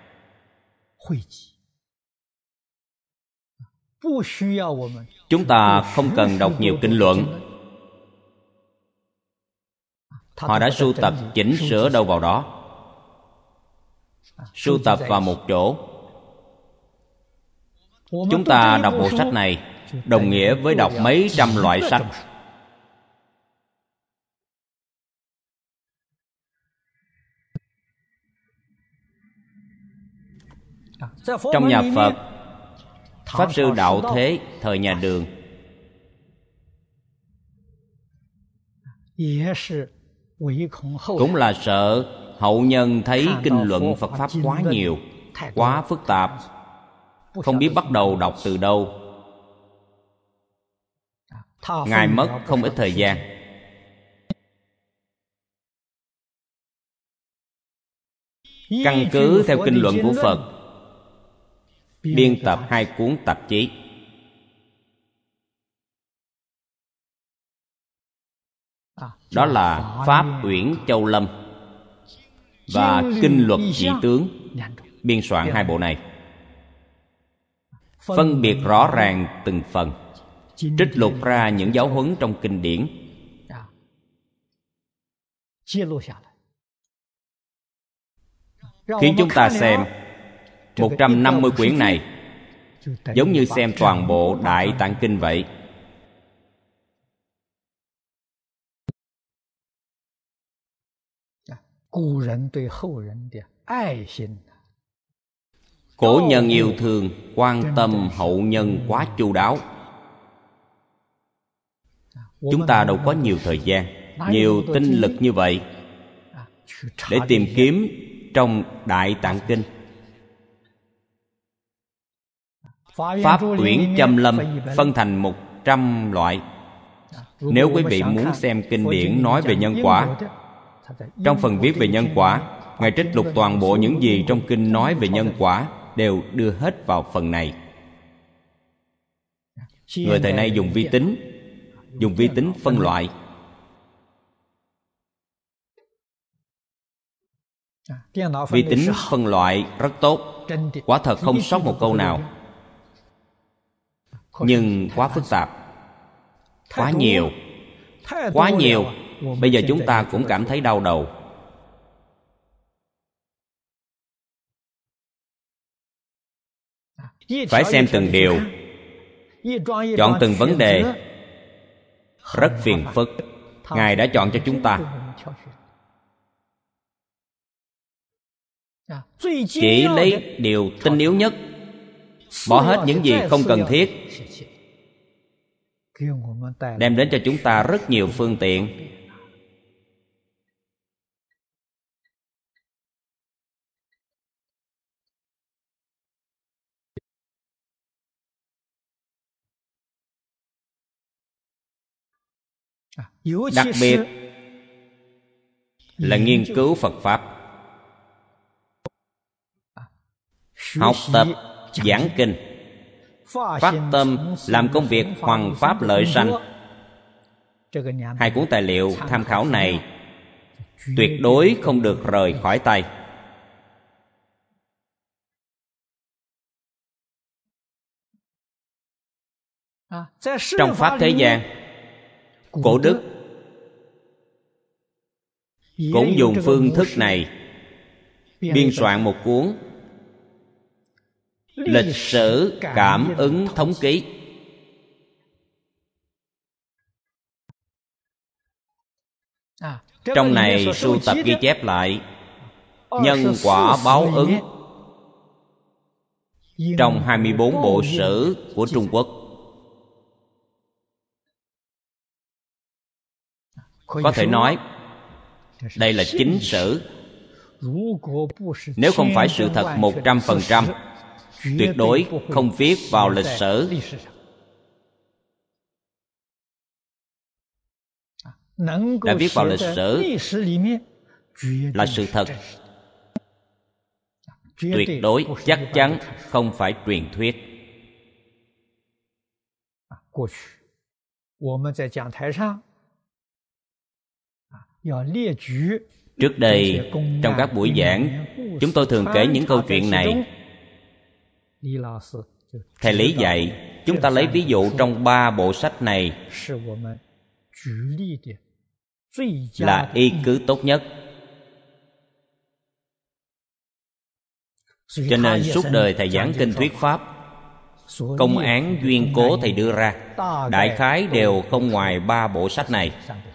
Chúng ta không cần đọc nhiều kinh luận. Họ đã sưu tập chỉnh sửa đâu vào đó, sưu tập vào một chỗ. Chúng ta đọc bộ sách này đồng nghĩa với đọc mấy trăm loại sách. Trong nhà Phật, Pháp Sư Đạo Thế thời nhà Đường cũng là sợ hậu nhân thấy kinh luận Phật Pháp quá nhiều, quá phức tạp, không biết bắt đầu đọc từ đâu. Ngài mất không ít thời gian. Căn cứ theo kinh luận của Phật, biên tập hai cuốn tạp chí. Đó là Pháp Uyển Châu Lâm và Kinh Luật Dị Tướng, biên soạn hai bộ này. phân biệt rõ ràng từng phần, trích lục ra những giáo huấn trong kinh điển, khiến chúng ta xem một trăm năm mươi quyển này giống như xem toàn bộ Đại Tạng Kinh vậy. Cổ nhân yêu thương, quan tâm hậu nhân quá chu đáo. Chúng ta đâu có nhiều thời gian, nhiều tinh lực như vậy để tìm kiếm trong Đại Tạng Kinh. Pháp Uyển Châm Lâm phân thành một trăm loại. Nếu quý vị muốn xem kinh điển nói về nhân quả, trong phần viết về nhân quả, Ngài trích lục toàn bộ những gì trong kinh nói về nhân quả, đều đưa hết vào phần này. Người thời nay dùng vi tính, dùng vi tính phân loại. Vi tính phân loại rất tốt, quả thật không sót một câu nào. Nhưng quá phức tạp, quá nhiều, quá nhiều. Bây giờ chúng ta cũng cảm thấy đau đầu. Phải xem từng điều, chọn từng vấn đề, rất phiền phức. Ngài đã chọn cho chúng ta. Chỉ lấy điều tinh yếu nhất, bỏ hết những gì không cần thiết, đem đến cho chúng ta rất nhiều phương tiện. Đặc biệt là nghiên cứu Phật Pháp, học tập giảng kinh, phát tâm làm công việc hoằng pháp lợi sanh. Hai cuốn tài liệu tham khảo này tuyệt đối không được rời khỏi tay. Trong pháp thế gian, Cổ đức cũng dùng phương thức này biên soạn một cuốn Lịch sử cảm ứng thống ký. Trong này sưu tập ghi chép lại nhân quả báo ứng trong hai mươi bốn bộ sử của Trung Quốc. Có thể nói đây là chính sử. Nếu không phải sự thật một trăm phần trăm, tuyệt đối không viết vào lịch sử. Đã viết vào lịch sử là sự thật, tuyệt đối chắc chắn không phải truyền thuyết. Trước đây, trong các buổi giảng, chúng tôi thường kể những câu chuyện này. Thầy Lý dạy, chúng ta lấy ví dụ trong ba bộ sách này là y cứ tốt nhất. Cho nên suốt đời thầy giảng kinh thuyết Pháp, công án duyên cố thầy đưa ra đại khái đều không ngoài ba bộ sách này.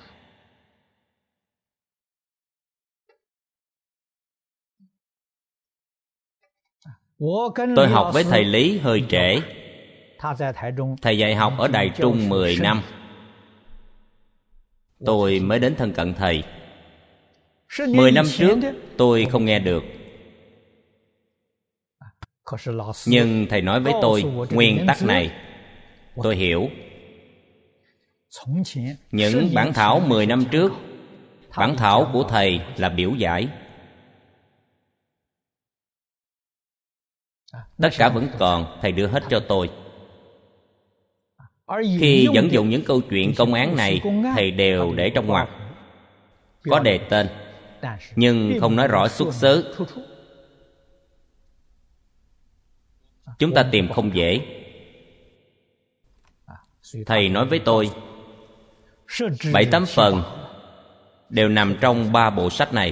Tôi học với thầy Lý hơi trễ. Thầy dạy học ở Đài Trung mười năm, tôi mới đến thân cận thầy. Mười năm trước tôi không nghe được, nhưng thầy nói với tôi nguyên tắc này, tôi hiểu. Những bản thảo mười năm trước, bản thảo của thầy là biểu giải. Tất cả vẫn còn, thầy đưa hết cho tôi. Khi dẫn dụng những câu chuyện công án này, thầy đều để trong ngoặc, có đề tên, nhưng không nói rõ xuất xứ. chúng ta tìm không dễ. Thầy nói với tôi, bảy tám phần đều nằm trong ba bộ sách này.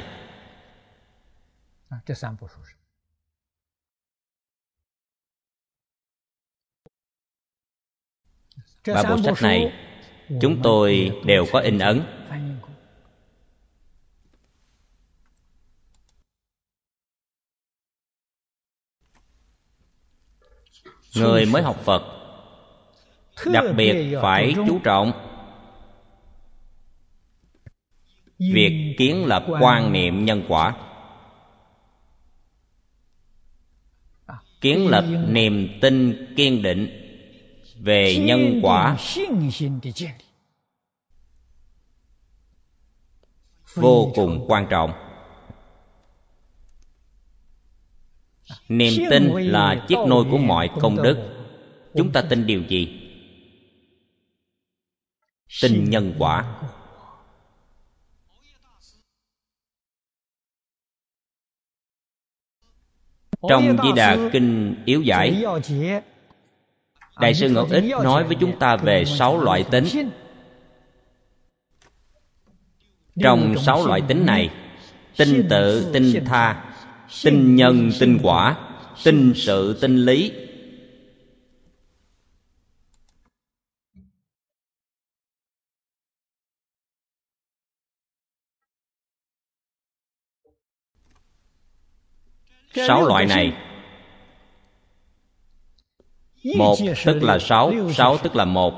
Ba bộ sách này chúng tôi đều có in ấn. Người mới học Phật đặc biệt phải chú trọng việc kiến lập quan niệm nhân quả, kiến lập niềm tin kiên định về nhân quả, vô cùng quan trọng. Niềm tin là chiếc nôi của mọi công đức. Chúng ta tin điều gì? Tin nhân quả. Trong Di Đà Kinh Yếu Giải, Đại sư Ngẫu Ích nói với chúng ta về sáu loại tính. Trong sáu loại tính này, tin tự, tin tha, tin nhân, tin quả, tin sự, tin lý. Sáu loại này, một tức là sáu, sáu tức là một.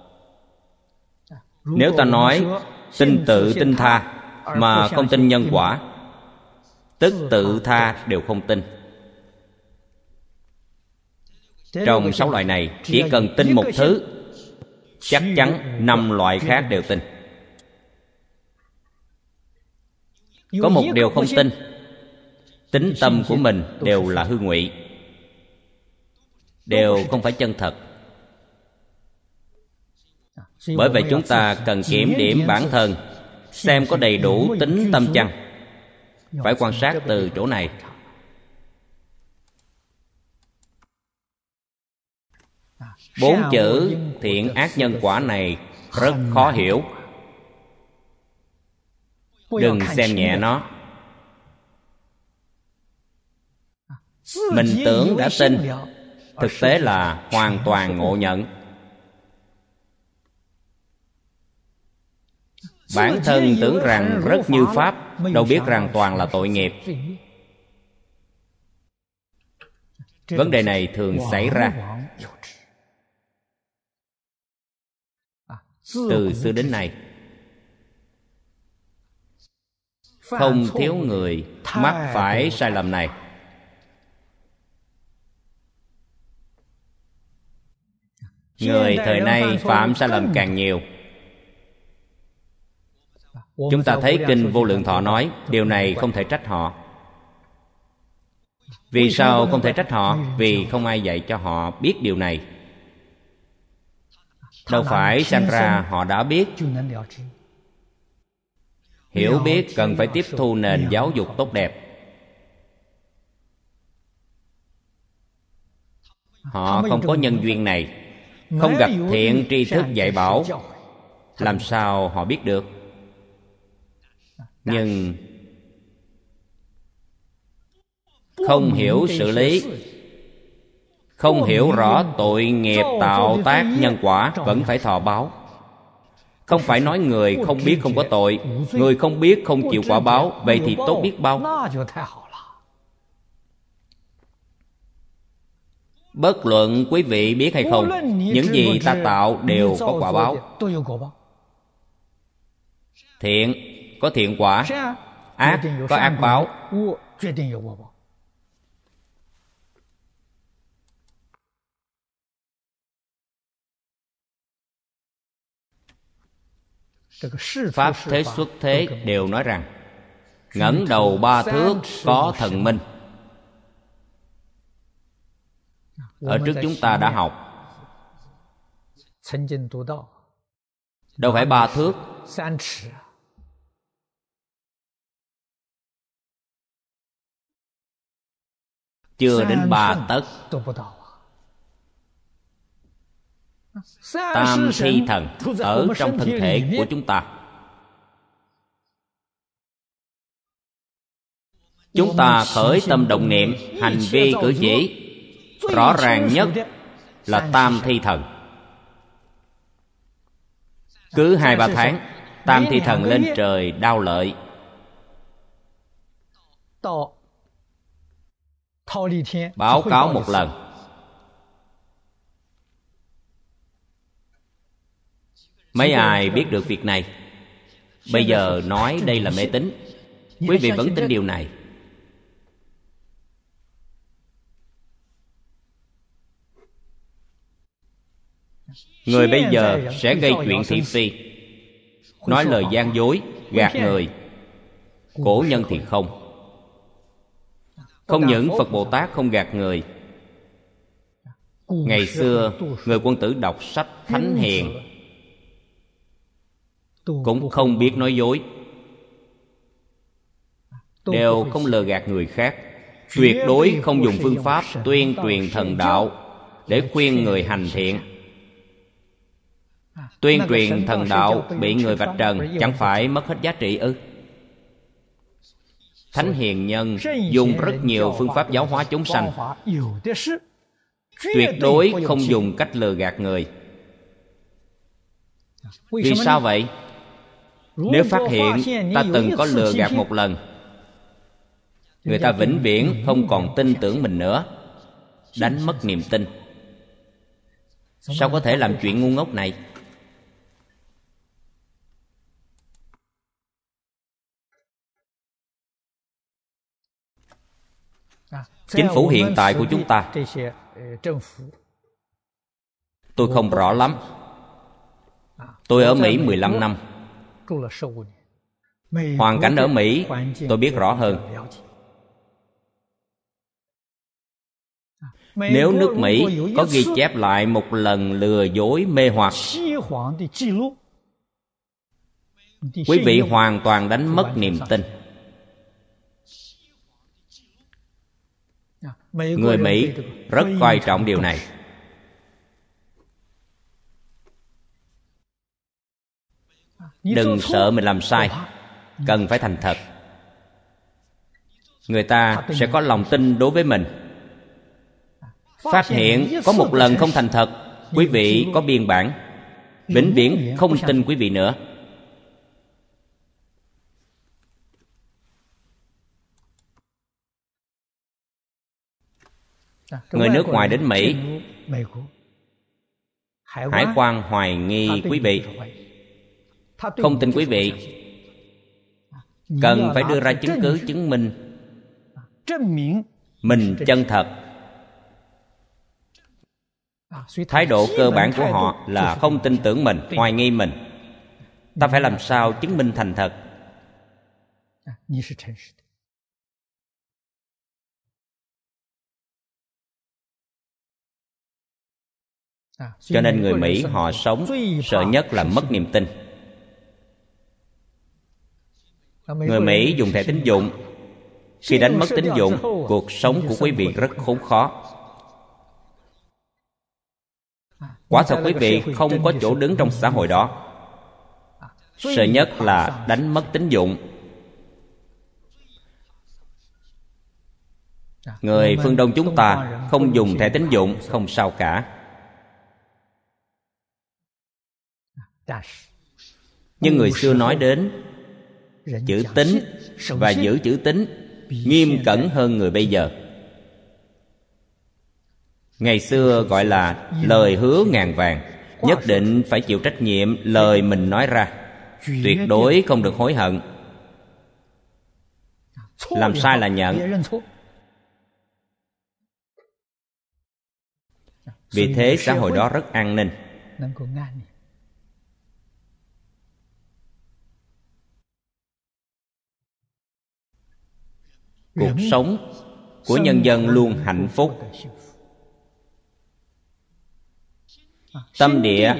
Nếu ta nói tin tự, tin tha mà không tin nhân quả, tức tự tha đều không tin. Trong sáu loại này, chỉ cần tin một thứ, chắc chắn năm loại khác đều tin. Có một điều không tin, tính tâm của mình đều là hư ngụy, đều không phải chân thật. Bởi vậy chúng ta cần kiểm điểm bản thân, xem có đầy đủ tính tâm chăng. Phải quan sát từ chỗ này. Bốn chữ thiện ác nhân quả này rất khó hiểu. Đừng xem nhẹ nó. Mình tưởng đã tin, thực tế là hoàn toàn ngộ nhận. Bản thân tưởng rằng rất như pháp, đâu biết rằng toàn là tội nghiệp. Vấn đề này thường xảy ra. Từ xưa đến nay, không thiếu người mắc phải sai lầm này. Người thời nay phạm sai lầm càng nhiều. Chúng ta thấy Kinh Vô Lượng Thọ nói, điều này không thể trách họ. Vì sao không thể trách họ? Vì không ai dạy cho họ biết điều này. Đâu phải sanh ra họ đã biết. Hiểu biết cần phải tiếp thu nền giáo dục tốt đẹp. Họ không có nhân duyên này, không gặp thiện tri thức dạy bảo, làm sao họ biết được? Nhưng không hiểu sự lý, không hiểu rõ tội nghiệp tạo tác nhân quả, vẫn phải thọ báo. Không phải nói người không biết không có tội, người không biết không chịu quả báo, vậy thì tốt biết bao. Bất luận quý vị biết hay không, những gì ta tạo đều có quả báo. Thiện có thiện quả, ác có ác báo. Pháp thế xuất thế đều nói rằng ngẩng đầu ba thước có thần minh. Ở trước chúng ta đã học, đâu phải ba thước, chưa đến ba tấc. Tam thi thần ở trong thân thể của chúng ta. Chúng ta khởi tâm động niệm, hành vi cử chỉ, rõ ràng nhất là tam thi thần. Cứ hai ba tháng, tam thi thần lên trời đao lợi, báo cáo một lần. Mấy ai biết được việc này? Bây giờ nói đây là mê tín, quý vị vẫn tin điều này. Người bây giờ sẽ gây chuyện thị phi, nói lời gian dối, gạt người. Cổ nhân thì không. Không những Phật Bồ Tát không gạt người. Ngày xưa, người quân tử đọc sách Thánh Hiền cũng không biết nói dối, đều không lừa gạt người khác. Tuyệt đối không dùng phương pháp tuyên truyền thần đạo để khuyên người hành thiện. Tuyên truyền thần đạo bị người vạch trần, chẳng phải mất hết giá trị ư? Thánh hiền nhân dùng rất nhiều phương pháp giáo hóa chúng sanh, tuyệt đối không dùng cách lừa gạt người. Vì sao vậy? Nếu phát hiện ta từng có lừa gạt một lần, người ta vĩnh viễn không còn tin tưởng mình nữa, đánh mất niềm tin. Sao có thể làm chuyện ngu ngốc này? Chính phủ hiện tại của chúng ta, tôi không rõ lắm. Tôi ở Mỹ mười lăm năm. Hoàn cảnh ở Mỹ tôi biết rõ hơn. Nếu nước Mỹ có ghi chép lại một lần lừa dối mê hoặc, quý vị hoàn toàn đánh mất niềm tin. Người Mỹ rất coi trọng điều này. Đừng sợ mình làm sai, cần phải thành thật. Người ta sẽ có lòng tin đối với mình. Phát hiện có một lần không thành thật, quý vị có biên bản, vĩnh viễn không tin quý vị nữa. Người nước ngoài đến Mỹ, hải quan hoài nghi quý vị, không tin quý vị, cần phải đưa ra chứng cứ chứng minh mình chân thật. Thái độ cơ bản của họ là không tin tưởng mình, hoài nghi mình. Ta phải làm sao chứng minh thành thật? Cho nên người Mỹ họ sống sợ nhất là mất niềm tin. Người Mỹ dùng thẻ tín dụng. Khi đánh mất tín dụng, cuộc sống của quý vị rất khốn khó. Quả thật quý vị không có chỗ đứng trong xã hội đó. Sợ nhất là đánh mất tín dụng. Người phương Đông chúng ta không dùng thẻ tín dụng không sao cả. Nhưng người xưa nói đến chữ tín và giữ chữ tín nghiêm cẩn hơn người bây giờ. Ngày xưa gọi là lời hứa ngàn vàng, nhất định phải chịu trách nhiệm lời mình nói ra, tuyệt đối không được hối hận. Làm sai là nhận. Vì thế xã hội đó rất an ninh. Cuộc sống của nhân dân luôn hạnh phúc. Tâm địa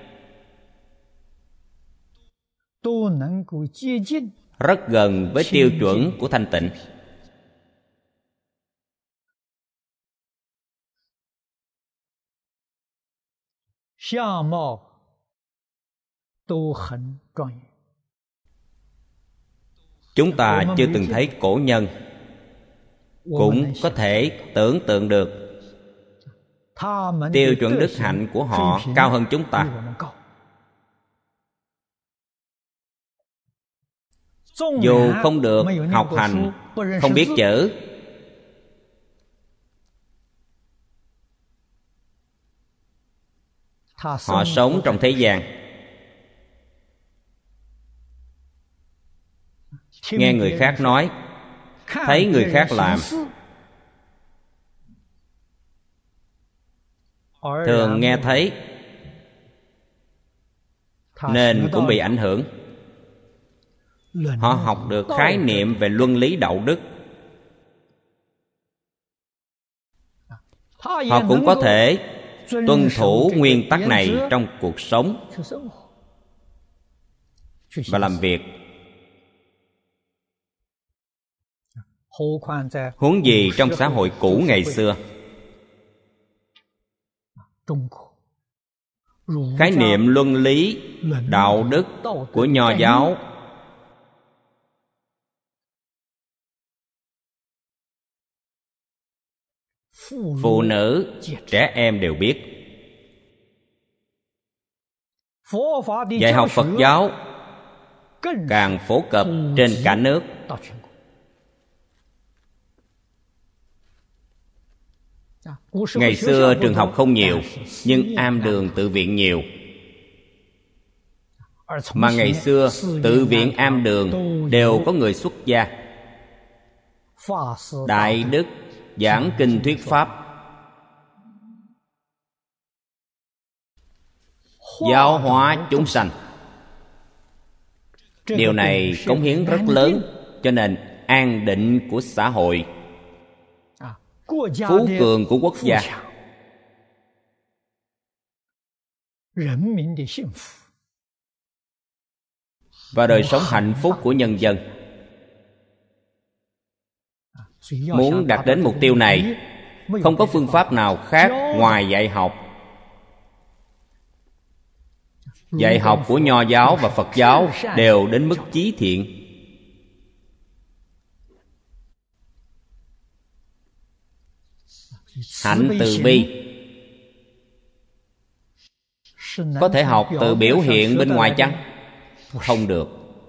rất gần với tiêu chuẩn của thanh tịnh. Chúng ta chưa từng thấy cổ nhân, cũng có thể tưởng tượng được tiêu chuẩn đức hạnh của họ cao hơn chúng ta. Dù không được học hành, không biết chữ, họ sống trong thế gian, nghe người khác nói, thấy người khác làm, thường nghe thấy nên cũng bị ảnh hưởng. Họ học được khái niệm về luân lý đạo đức. Họ cũng có thể tuân thủ nguyên tắc này trong cuộc sống và làm việc. Huống gì trong xã hội cũ ngày xưa, khái niệm luân lý đạo đức của Nho giáo phụ nữ, trẻ em đều biết. Dạy học Phật giáo càng phổ cập trên cả nước. Ngày xưa trường học không nhiều, nhưng am đường tự viện nhiều. Mà ngày xưa tự viện am đường đều có người xuất gia, đại đức giảng kinh thuyết pháp, giáo hóa chúng sanh. Điều này cống hiến rất lớn cho nền an định của xã hội, phú cường của quốc gia, và đời sống hạnh phúc của nhân dân. Muốn đạt đến mục tiêu này, không có phương pháp nào khác ngoài dạy học. Dạy học của Nho giáo và Phật giáo đều đến mức chí thiện. Hạnh từ bi có thể học từ biểu hiện bên ngoài chăng? Không được.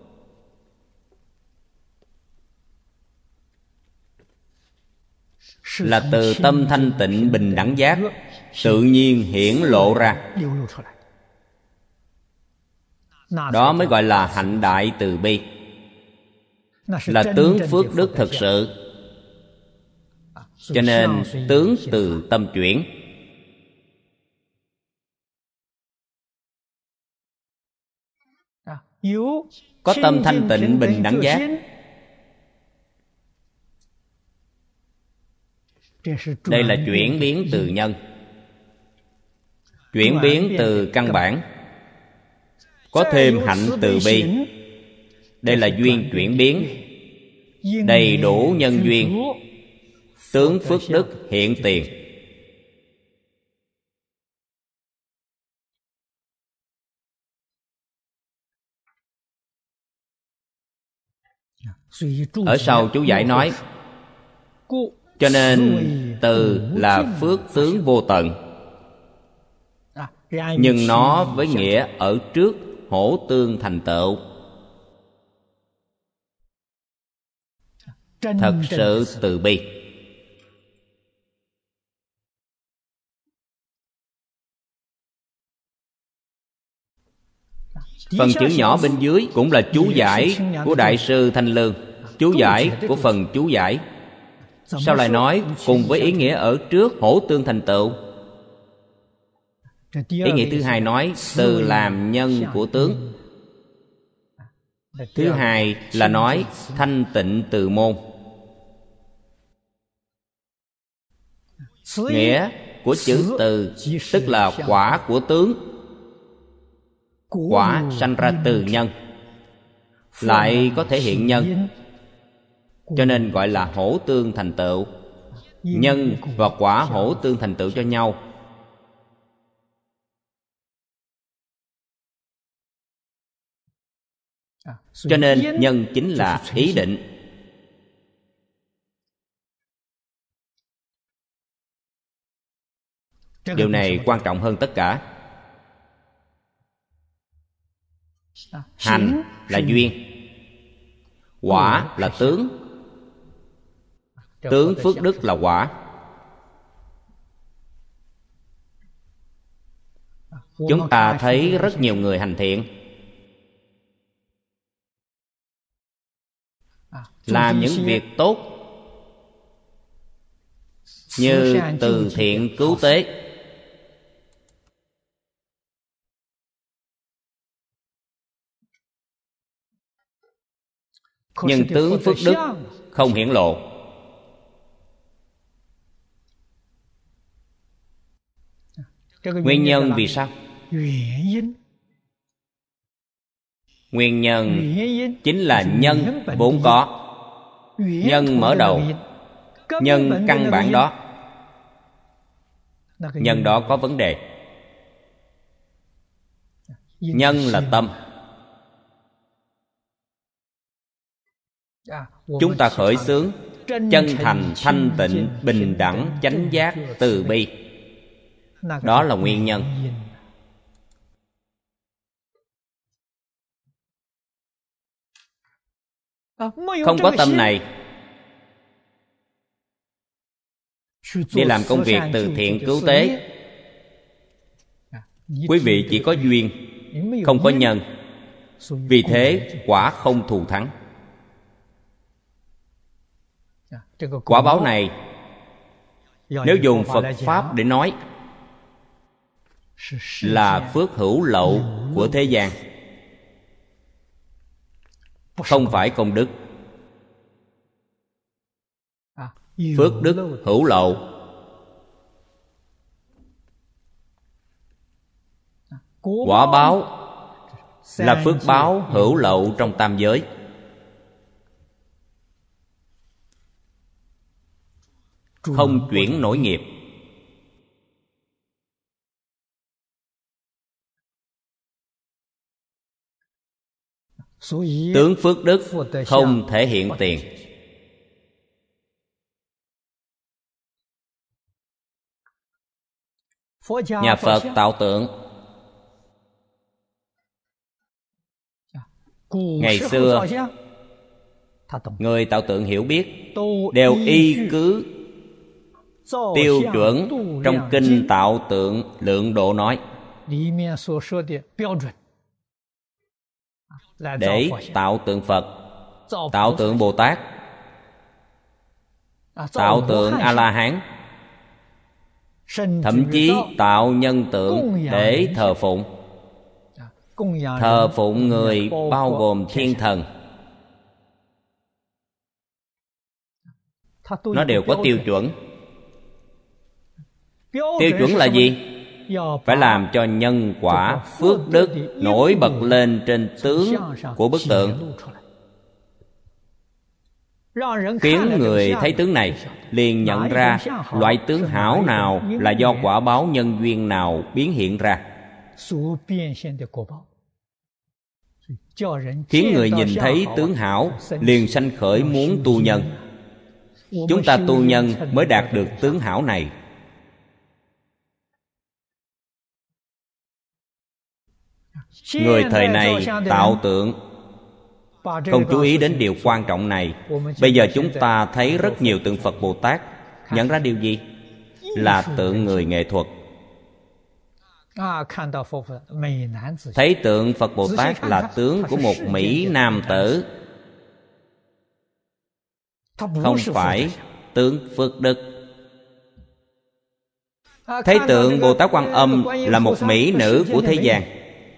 Là từ tâm thanh tịnh bình đẳng giác tự nhiên hiển lộ ra. Đó mới gọi là hạnh đại từ bi, là tướng phước đức thực sự. Cho nên tướng từ tâm chuyển. Có tâm thanh tịnh bình đẳng giác, đây là chuyển biến từ nhân, chuyển biến từ căn bản. Có thêm hạnh từ bi, đây là duyên chuyển biến. Đầy đủ nhân duyên, tướng phước đức hiện tiền. Ở sau chú giải nói, cho nên từ là phước tướng vô tận, nhưng nó với nghĩa ở trước hổ tương thành tựu. Thật sự từ bi. Phần chữ nhỏ bên dưới cũng là chú giải của Đại sư Thanh Lương, chú giải của phần chú giải. Sao lại nói cùng với ý nghĩa ở trước hổ tương thành tựu? Ý nghĩa thứ hai nói từ làm nhân của tướng. Thứ hai là nói thanh tịnh từ môn. Nghĩa của chữ từ tức là quả của tướng. Quả sanh ra từ nhân, lại có thể hiện nhân, cho nên gọi là hổ tương thành tựu. Nhân và quả hổ tương thành tựu cho nhau. Cho nên nhân chính là ý định. Điều này quan trọng hơn tất cả. Hành là duyên, quả là tướng. Tướng phước đức là quả. Chúng ta thấy rất nhiều người hành thiện, làm những việc tốt như từ thiện cứu tế, nhưng tướng phước đức không hiển lộ. Nguyên nhân vì sao? Nguyên nhân chính là nhân vốn có, nhân mở đầu, nhân căn bản đó. Nhân đó có vấn đề. Nhân là tâm. Chúng ta khởi xướng chân thành, thanh tịnh, bình đẳng, chánh giác, từ bi. Đó là nguyên nhân. Không có tâm này, đi làm công việc từ thiện cứu tế, quý vị chỉ có duyên, không có nhân. Vì thế quả không thù thắng. Quả báo này nếu dùng Phật Pháp để nói là phước hữu lậu của thế gian, không phải công đức. Phước đức hữu lậu. Quả báo là phước báo hữu lậu trong tam giới. Không chuyển nổi nghiệp. Tướng phước đức không thể hiện tiền. Nhà Phật tạo tượng. Ngày xưa người tạo tượng hiểu biết, đều y cứ tiêu chuẩn trong kinh tạo tượng lượng độ nói để tạo tượng Phật, tạo tượng Bồ Tát, tạo tượng A-la-hán, thậm chí tạo nhân tượng để thờ phụng. Thờ phụng người bao gồm thiên thần. Nó đều có tiêu chuẩn. Tiêu chuẩn là gì? Phải làm cho nhân quả phước đức nổi bật lên trên tướng của bức tượng, khiến người thấy tướng này liền nhận ra loại tướng hảo nào là do quả báo nhân duyên nào biến hiện ra, khiến người nhìn thấy tướng hảo liền sanh khởi muốn tu nhân. Chúng ta tu nhân mới đạt được tướng hảo này. Người thời này tạo tượng không chú ý đến điều quan trọng này. Bây giờ chúng ta thấy rất nhiều tượng Phật Bồ Tát, nhận ra điều gì? Là tượng người nghệ thuật. Thấy tượng Phật Bồ Tát là tướng của một Mỹ nam tử, không phải tướng phước đức. Thấy tượng Bồ Tát Quan Âm là một mỹ nữ của thế gian.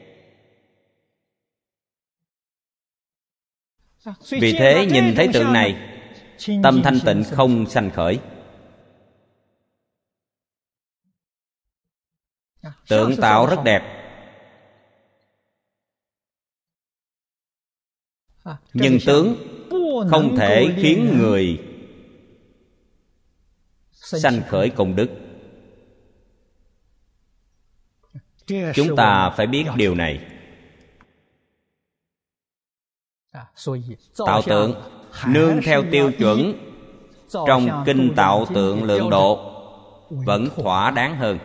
Vì thế nhìn thấy tượng này, tâm thanh tịnh không sanh khởi. Tượng tạo rất đẹp, nhưng tướng không thể khiến người sanh khởi công đức. Chúng ta phải biết điều này. Tạo tượng nương theo tiêu chuẩn trong kinh Tạo Tượng Lượng Độ vẫn thỏa đáng hơn.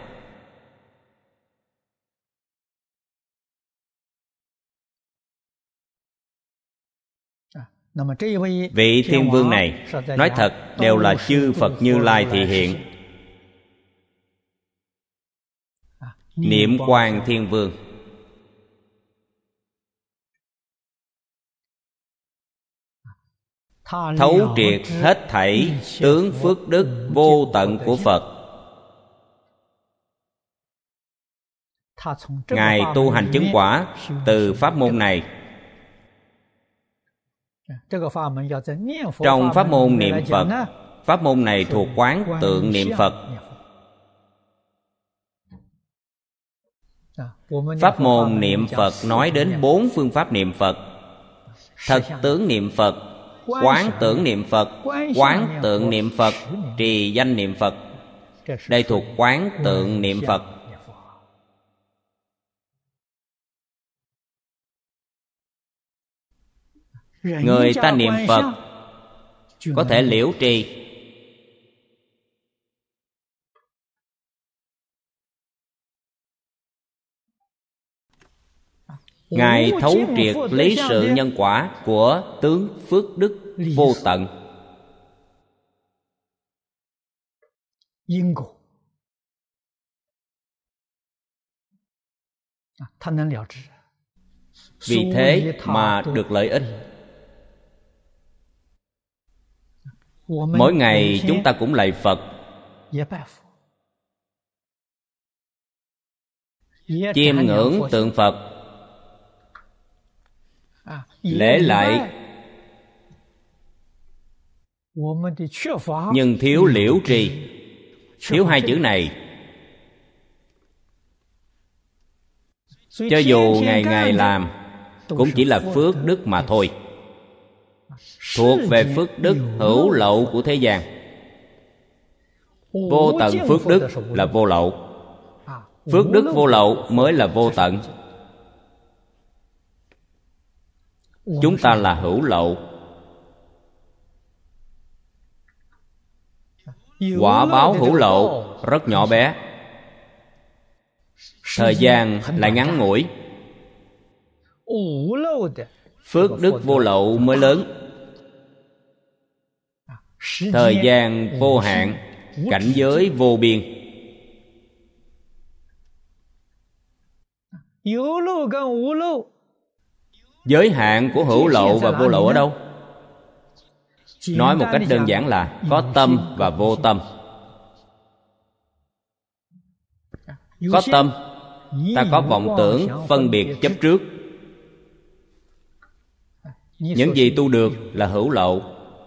Vị Thiên Vương này nói thật đều là chư Phật Như Lai thị hiện. Niệm Quang Thiên Vương thấu triệt hết thảy tướng phước đức vô tận của Phật. Ngài tu hành chứng quả từ pháp môn này. Trong pháp môn niệm Phật, pháp môn này thuộc quán tượng niệm Phật. Pháp môn niệm Phật nói đến bốn phương pháp niệm Phật: thật tướng niệm Phật, quán tưởng niệm Phật, quán tượng niệm Phật, trì danh niệm Phật. Đây thuộc quán tượng niệm Phật. Người ta niệm Phật có thể liễu tri. Ngài thấu triệt lý sự nhân quả của tướng phước đức vô tận. Vì thế mà được lợi ích. Mỗi ngày chúng ta cũng lạy Phật, chiêm ngưỡng tượng Phật, lễ lại, nhưng thiếu liễu trì. Thiếu hai chữ này, cho dù ngày ngày làm cũng chỉ là phước đức mà thôi, thuộc về phước đức hữu lậu của thế gian. Vô tận phước đức là vô lậu, phước đức vô lậu mới là vô tận. Chúng ta là hữu lậu. Quả báo hữu lậu rất nhỏ bé, thời gian lại ngắn ngủi. Phước đức vô lậu mới lớn, thời gian vô hạn, cảnh giới vô biên. Giới hạn của hữu lậu và vô lậu ở đâu? Nói một cách đơn giản là có tâm và vô tâm. Có tâm, ta có vọng tưởng phân biệt chấp trước. Những gì tu được là hữu lậu.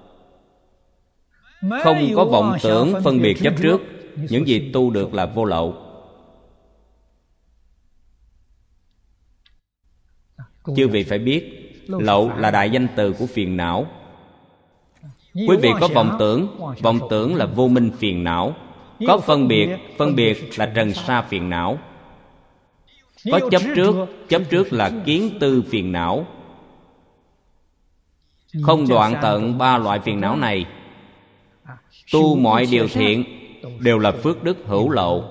Không có vọng tưởng phân biệt chấp trước, những gì tu được là vô lậu. Chư vị phải biết, lậu là đại danh từ của phiền não. Quý vị có vọng tưởng, vọng tưởng là vô minh phiền não. Có phân biệt, phân biệt là trần sa phiền não. Có chấp trước, chấp trước là kiến tư phiền não. Không đoạn tận ba loại phiền não này, tu mọi điều thiện đều là phước đức hữu lậu.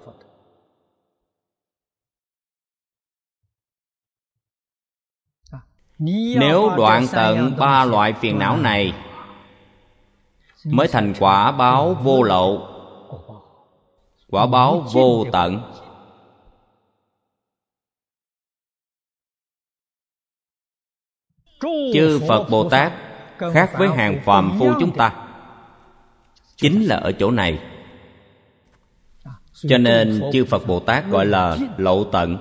Nếu đoạn tận ba loại phiền não này mới thành quả báo vô lậu, quả báo vô tận. Chư Phật Bồ Tát khác với hàng phàm phu chúng ta chính là ở chỗ này. Cho nên chư Phật Bồ Tát gọi là lậu tận.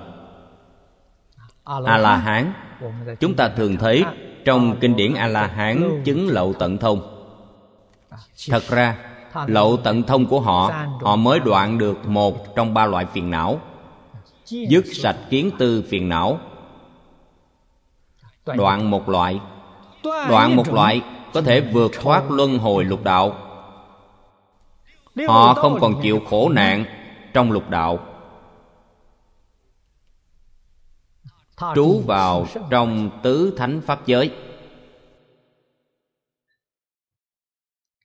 A-la-hán, chúng ta thường thấy trong kinh điển A-la-hán chứng lậu tận thông. Thật ra lậu tận thông của họ, họ mới đoạn được một trong ba loại phiền não, dứt sạch kiến tư phiền não. Đoạn một loại, đoạn một loại có thể vượt thoát luân hồi lục đạo. Họ không còn chịu khổ nạn trong lục đạo, trú vào trong tứ thánh pháp giới.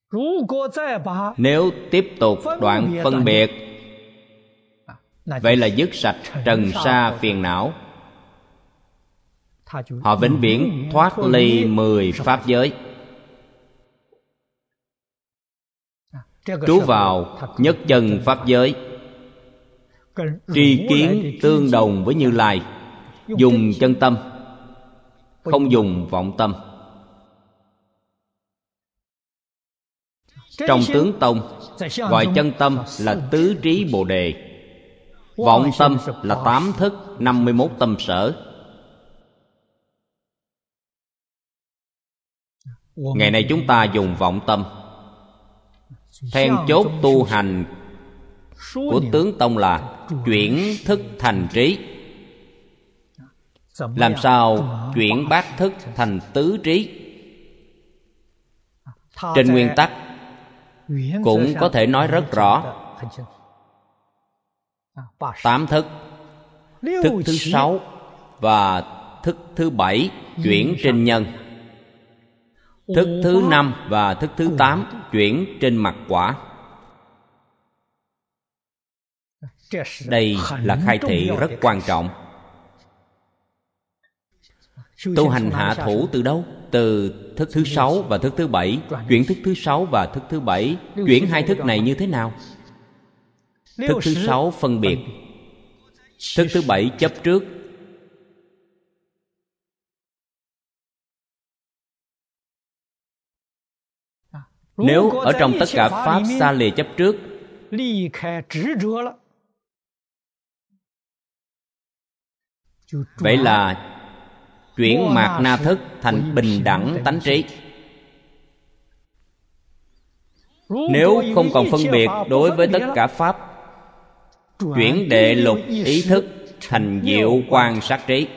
Nếu tiếp tục đoạn phân biệt, vậy là dứt sạch trần sa phiền não. Họ vĩnh viễn thoát ly mười pháp giới, trú vào nhất chân pháp giới, tri kiến tương đồng với Như Lai, dùng chân tâm, không dùng vọng tâm. Trong tướng tông gọi chân tâm là tứ trí bồ đề, vọng tâm là tám thức năm mươi mốt tâm sở. Ngày nay chúng ta dùng vọng tâm. Then chốt tu hành của tướng tông là chuyển thức thành trí. Làm sao chuyển bát thức thành tứ trí? Trên nguyên tắc cũng có thể nói rất rõ. Tám thức, thức thứ sáu và thức thứ bảy chuyển trên nhân, thức thứ năm và thức thứ tám chuyển trên mặt quả. Đây là khai thị rất quan trọng. Tu hành hạ thủ từ đâu? Từ thức thứ sáu và thức thứ bảy. Chuyển thức thứ sáu và thức thứ bảy. Chuyển hai thức này như thế nào? Thức thứ sáu phân biệt, thức thứ bảy chấp trước. Nếu ở trong tất cả pháp xa lìa chấp trước, vậy là chuyển mạt na thức thành bình đẳng tánh trí. Nếu không còn phân biệt đối với tất cả pháp, chuyển đệ lục ý thức thành diệu quan sát trí,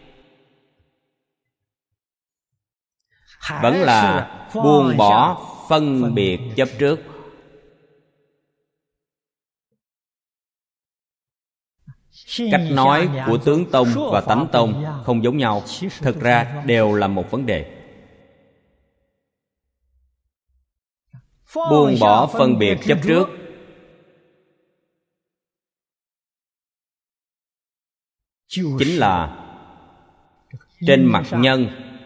vẫn là buông bỏ phân biệt chấp trước. Cách nói của tướng tông và tánh tông không giống nhau, thực ra đều là một vấn đề. Buông bỏ phân biệt chấp trước chính là trên mặt nhân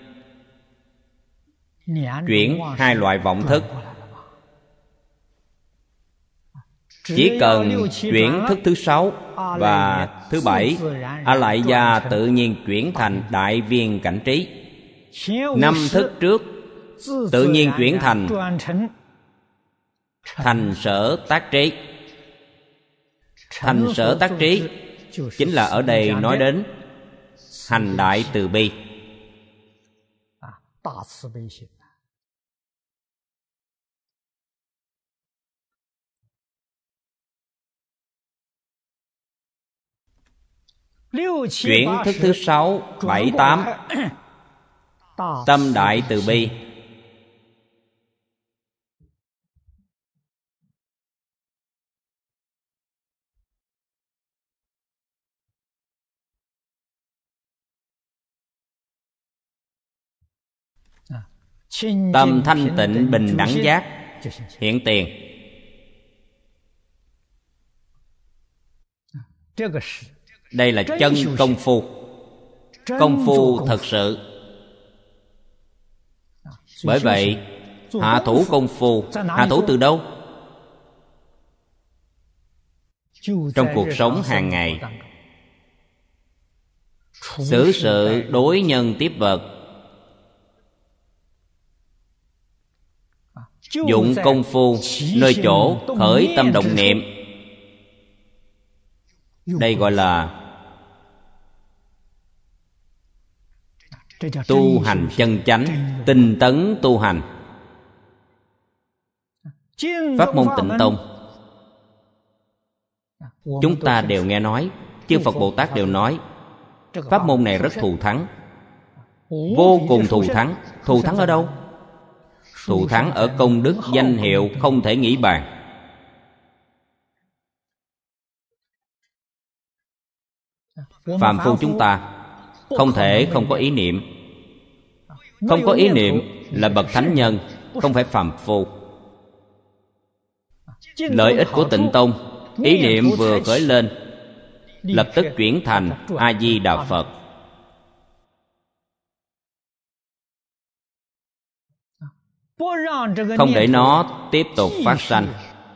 chuyển hai loại vọng thức. Chỉ cần chuyển thức thứ sáu và thứ bảy, A Lại Gia tự nhiên chuyển thành đại viên cảnh trí. Năm thức trước tự nhiên chuyển thành thành sở tác trí. Thành sở tác trí chính là ở đây nói đến hành đại từ bi. Chuyển thức thứ sáu, bảy, tám, tâm đại từ bi. Tâm thanh tịnh bình đẳng giác hiện tiền. Đây là chân công phu. Công phu thật sự. Bởi vậy hạ thủ công phu, hạ thủ từ đâu? Trong cuộc sống hàng ngày, xử sự đối nhân tiếp vật, dụng công phu nơi chỗ khởi tâm động niệm. Đây gọi là tu hành chân chánh, tinh tấn tu hành. Pháp môn Tịnh Tông chúng ta đều nghe nói, chư Phật Bồ Tát đều nói pháp môn này rất thù thắng, vô cùng thù thắng. Thù thắng ở đâu? Thù thắng ở công đức danh hiệu không thể nghĩ bàn. Phàm phu chúng ta không thể không có ý niệm. Không có ý niệm là bậc thánh nhân, không phải phàm phu. Lợi ích của Tịnh Tông, ý niệm vừa khởi lên lập tức chuyển thành A Di Đà Phật. Không để nó tiếp tục phát sanh.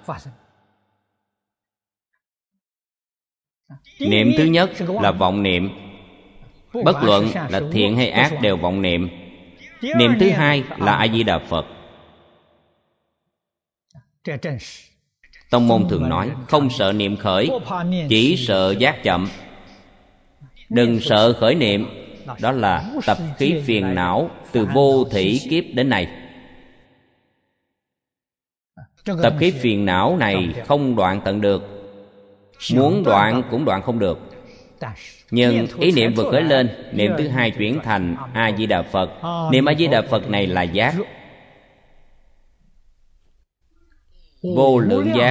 Niệm thứ nhất là vọng niệm. Bất luận là thiện hay ác đều vọng niệm. Niệm thứ hai là A Di Đà Phật. Tông môn thường nói không sợ niệm khởi, chỉ sợ giác chậm. Đừng sợ khởi niệm. Đó là tập khí phiền não từ vô thỉ kiếp đến nay. Tập khí phiền não này không đoạn tận được, muốn đoạn cũng đoạn không được. Nhưng ý niệm vừa khởi lên, niệm thứ hai chuyển thành A Di Đà Phật. Niệm A Di Đà Phật này là giác, vô lượng giác.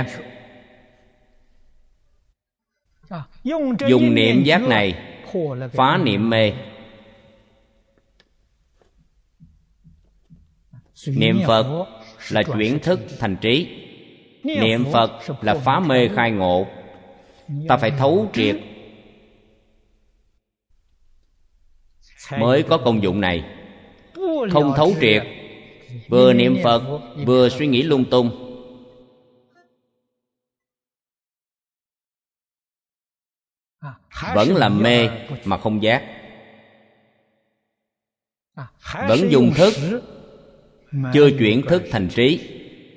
Dùng niệm giác này phá niệm mê. Niệm Phật là chuyển thức thành trí. Niệm Phật là phá mê khai ngộ. Ta phải thấu triệt mới có công dụng này. Không thấu triệt, vừa niệm Phật vừa suy nghĩ lung tung, vẫn là mê mà không giác. Vẫn dùng thức, chưa chuyển thức thành trí.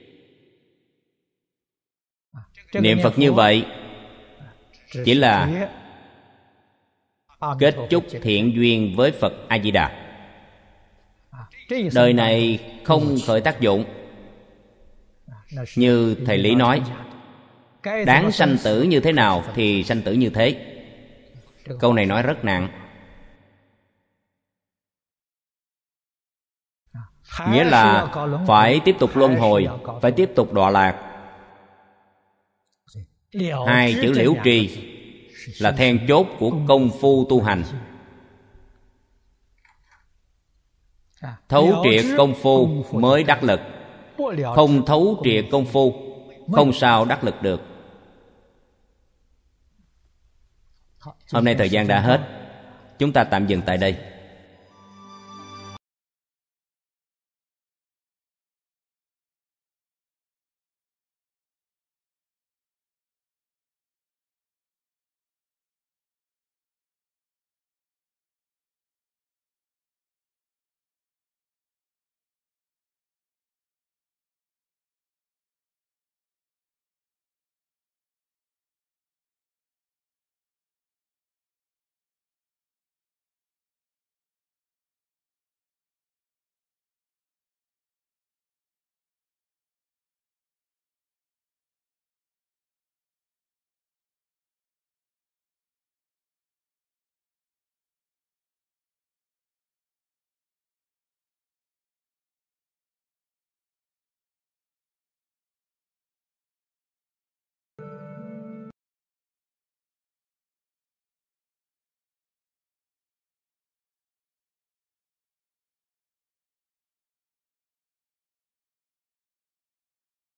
Niệm Phật như vậy chỉ là kết chúc thiện duyên với Phật A Di Đà. Đời này không khởi tác dụng. Như thầy Lý nói, đáng sanh tử như thế nào thì sanh tử như thế. Câu này nói rất nặng. Nghĩa là phải tiếp tục luân hồi, phải tiếp tục đọa lạc. Hai chữ liễu trì là then chốt của công phu tu hành. Thấu triệt công phu mới đắc lực. Không thấu triệt công phu không sao đắc lực được. Hôm nay thời gian đã hết, chúng ta tạm dừng tại đây.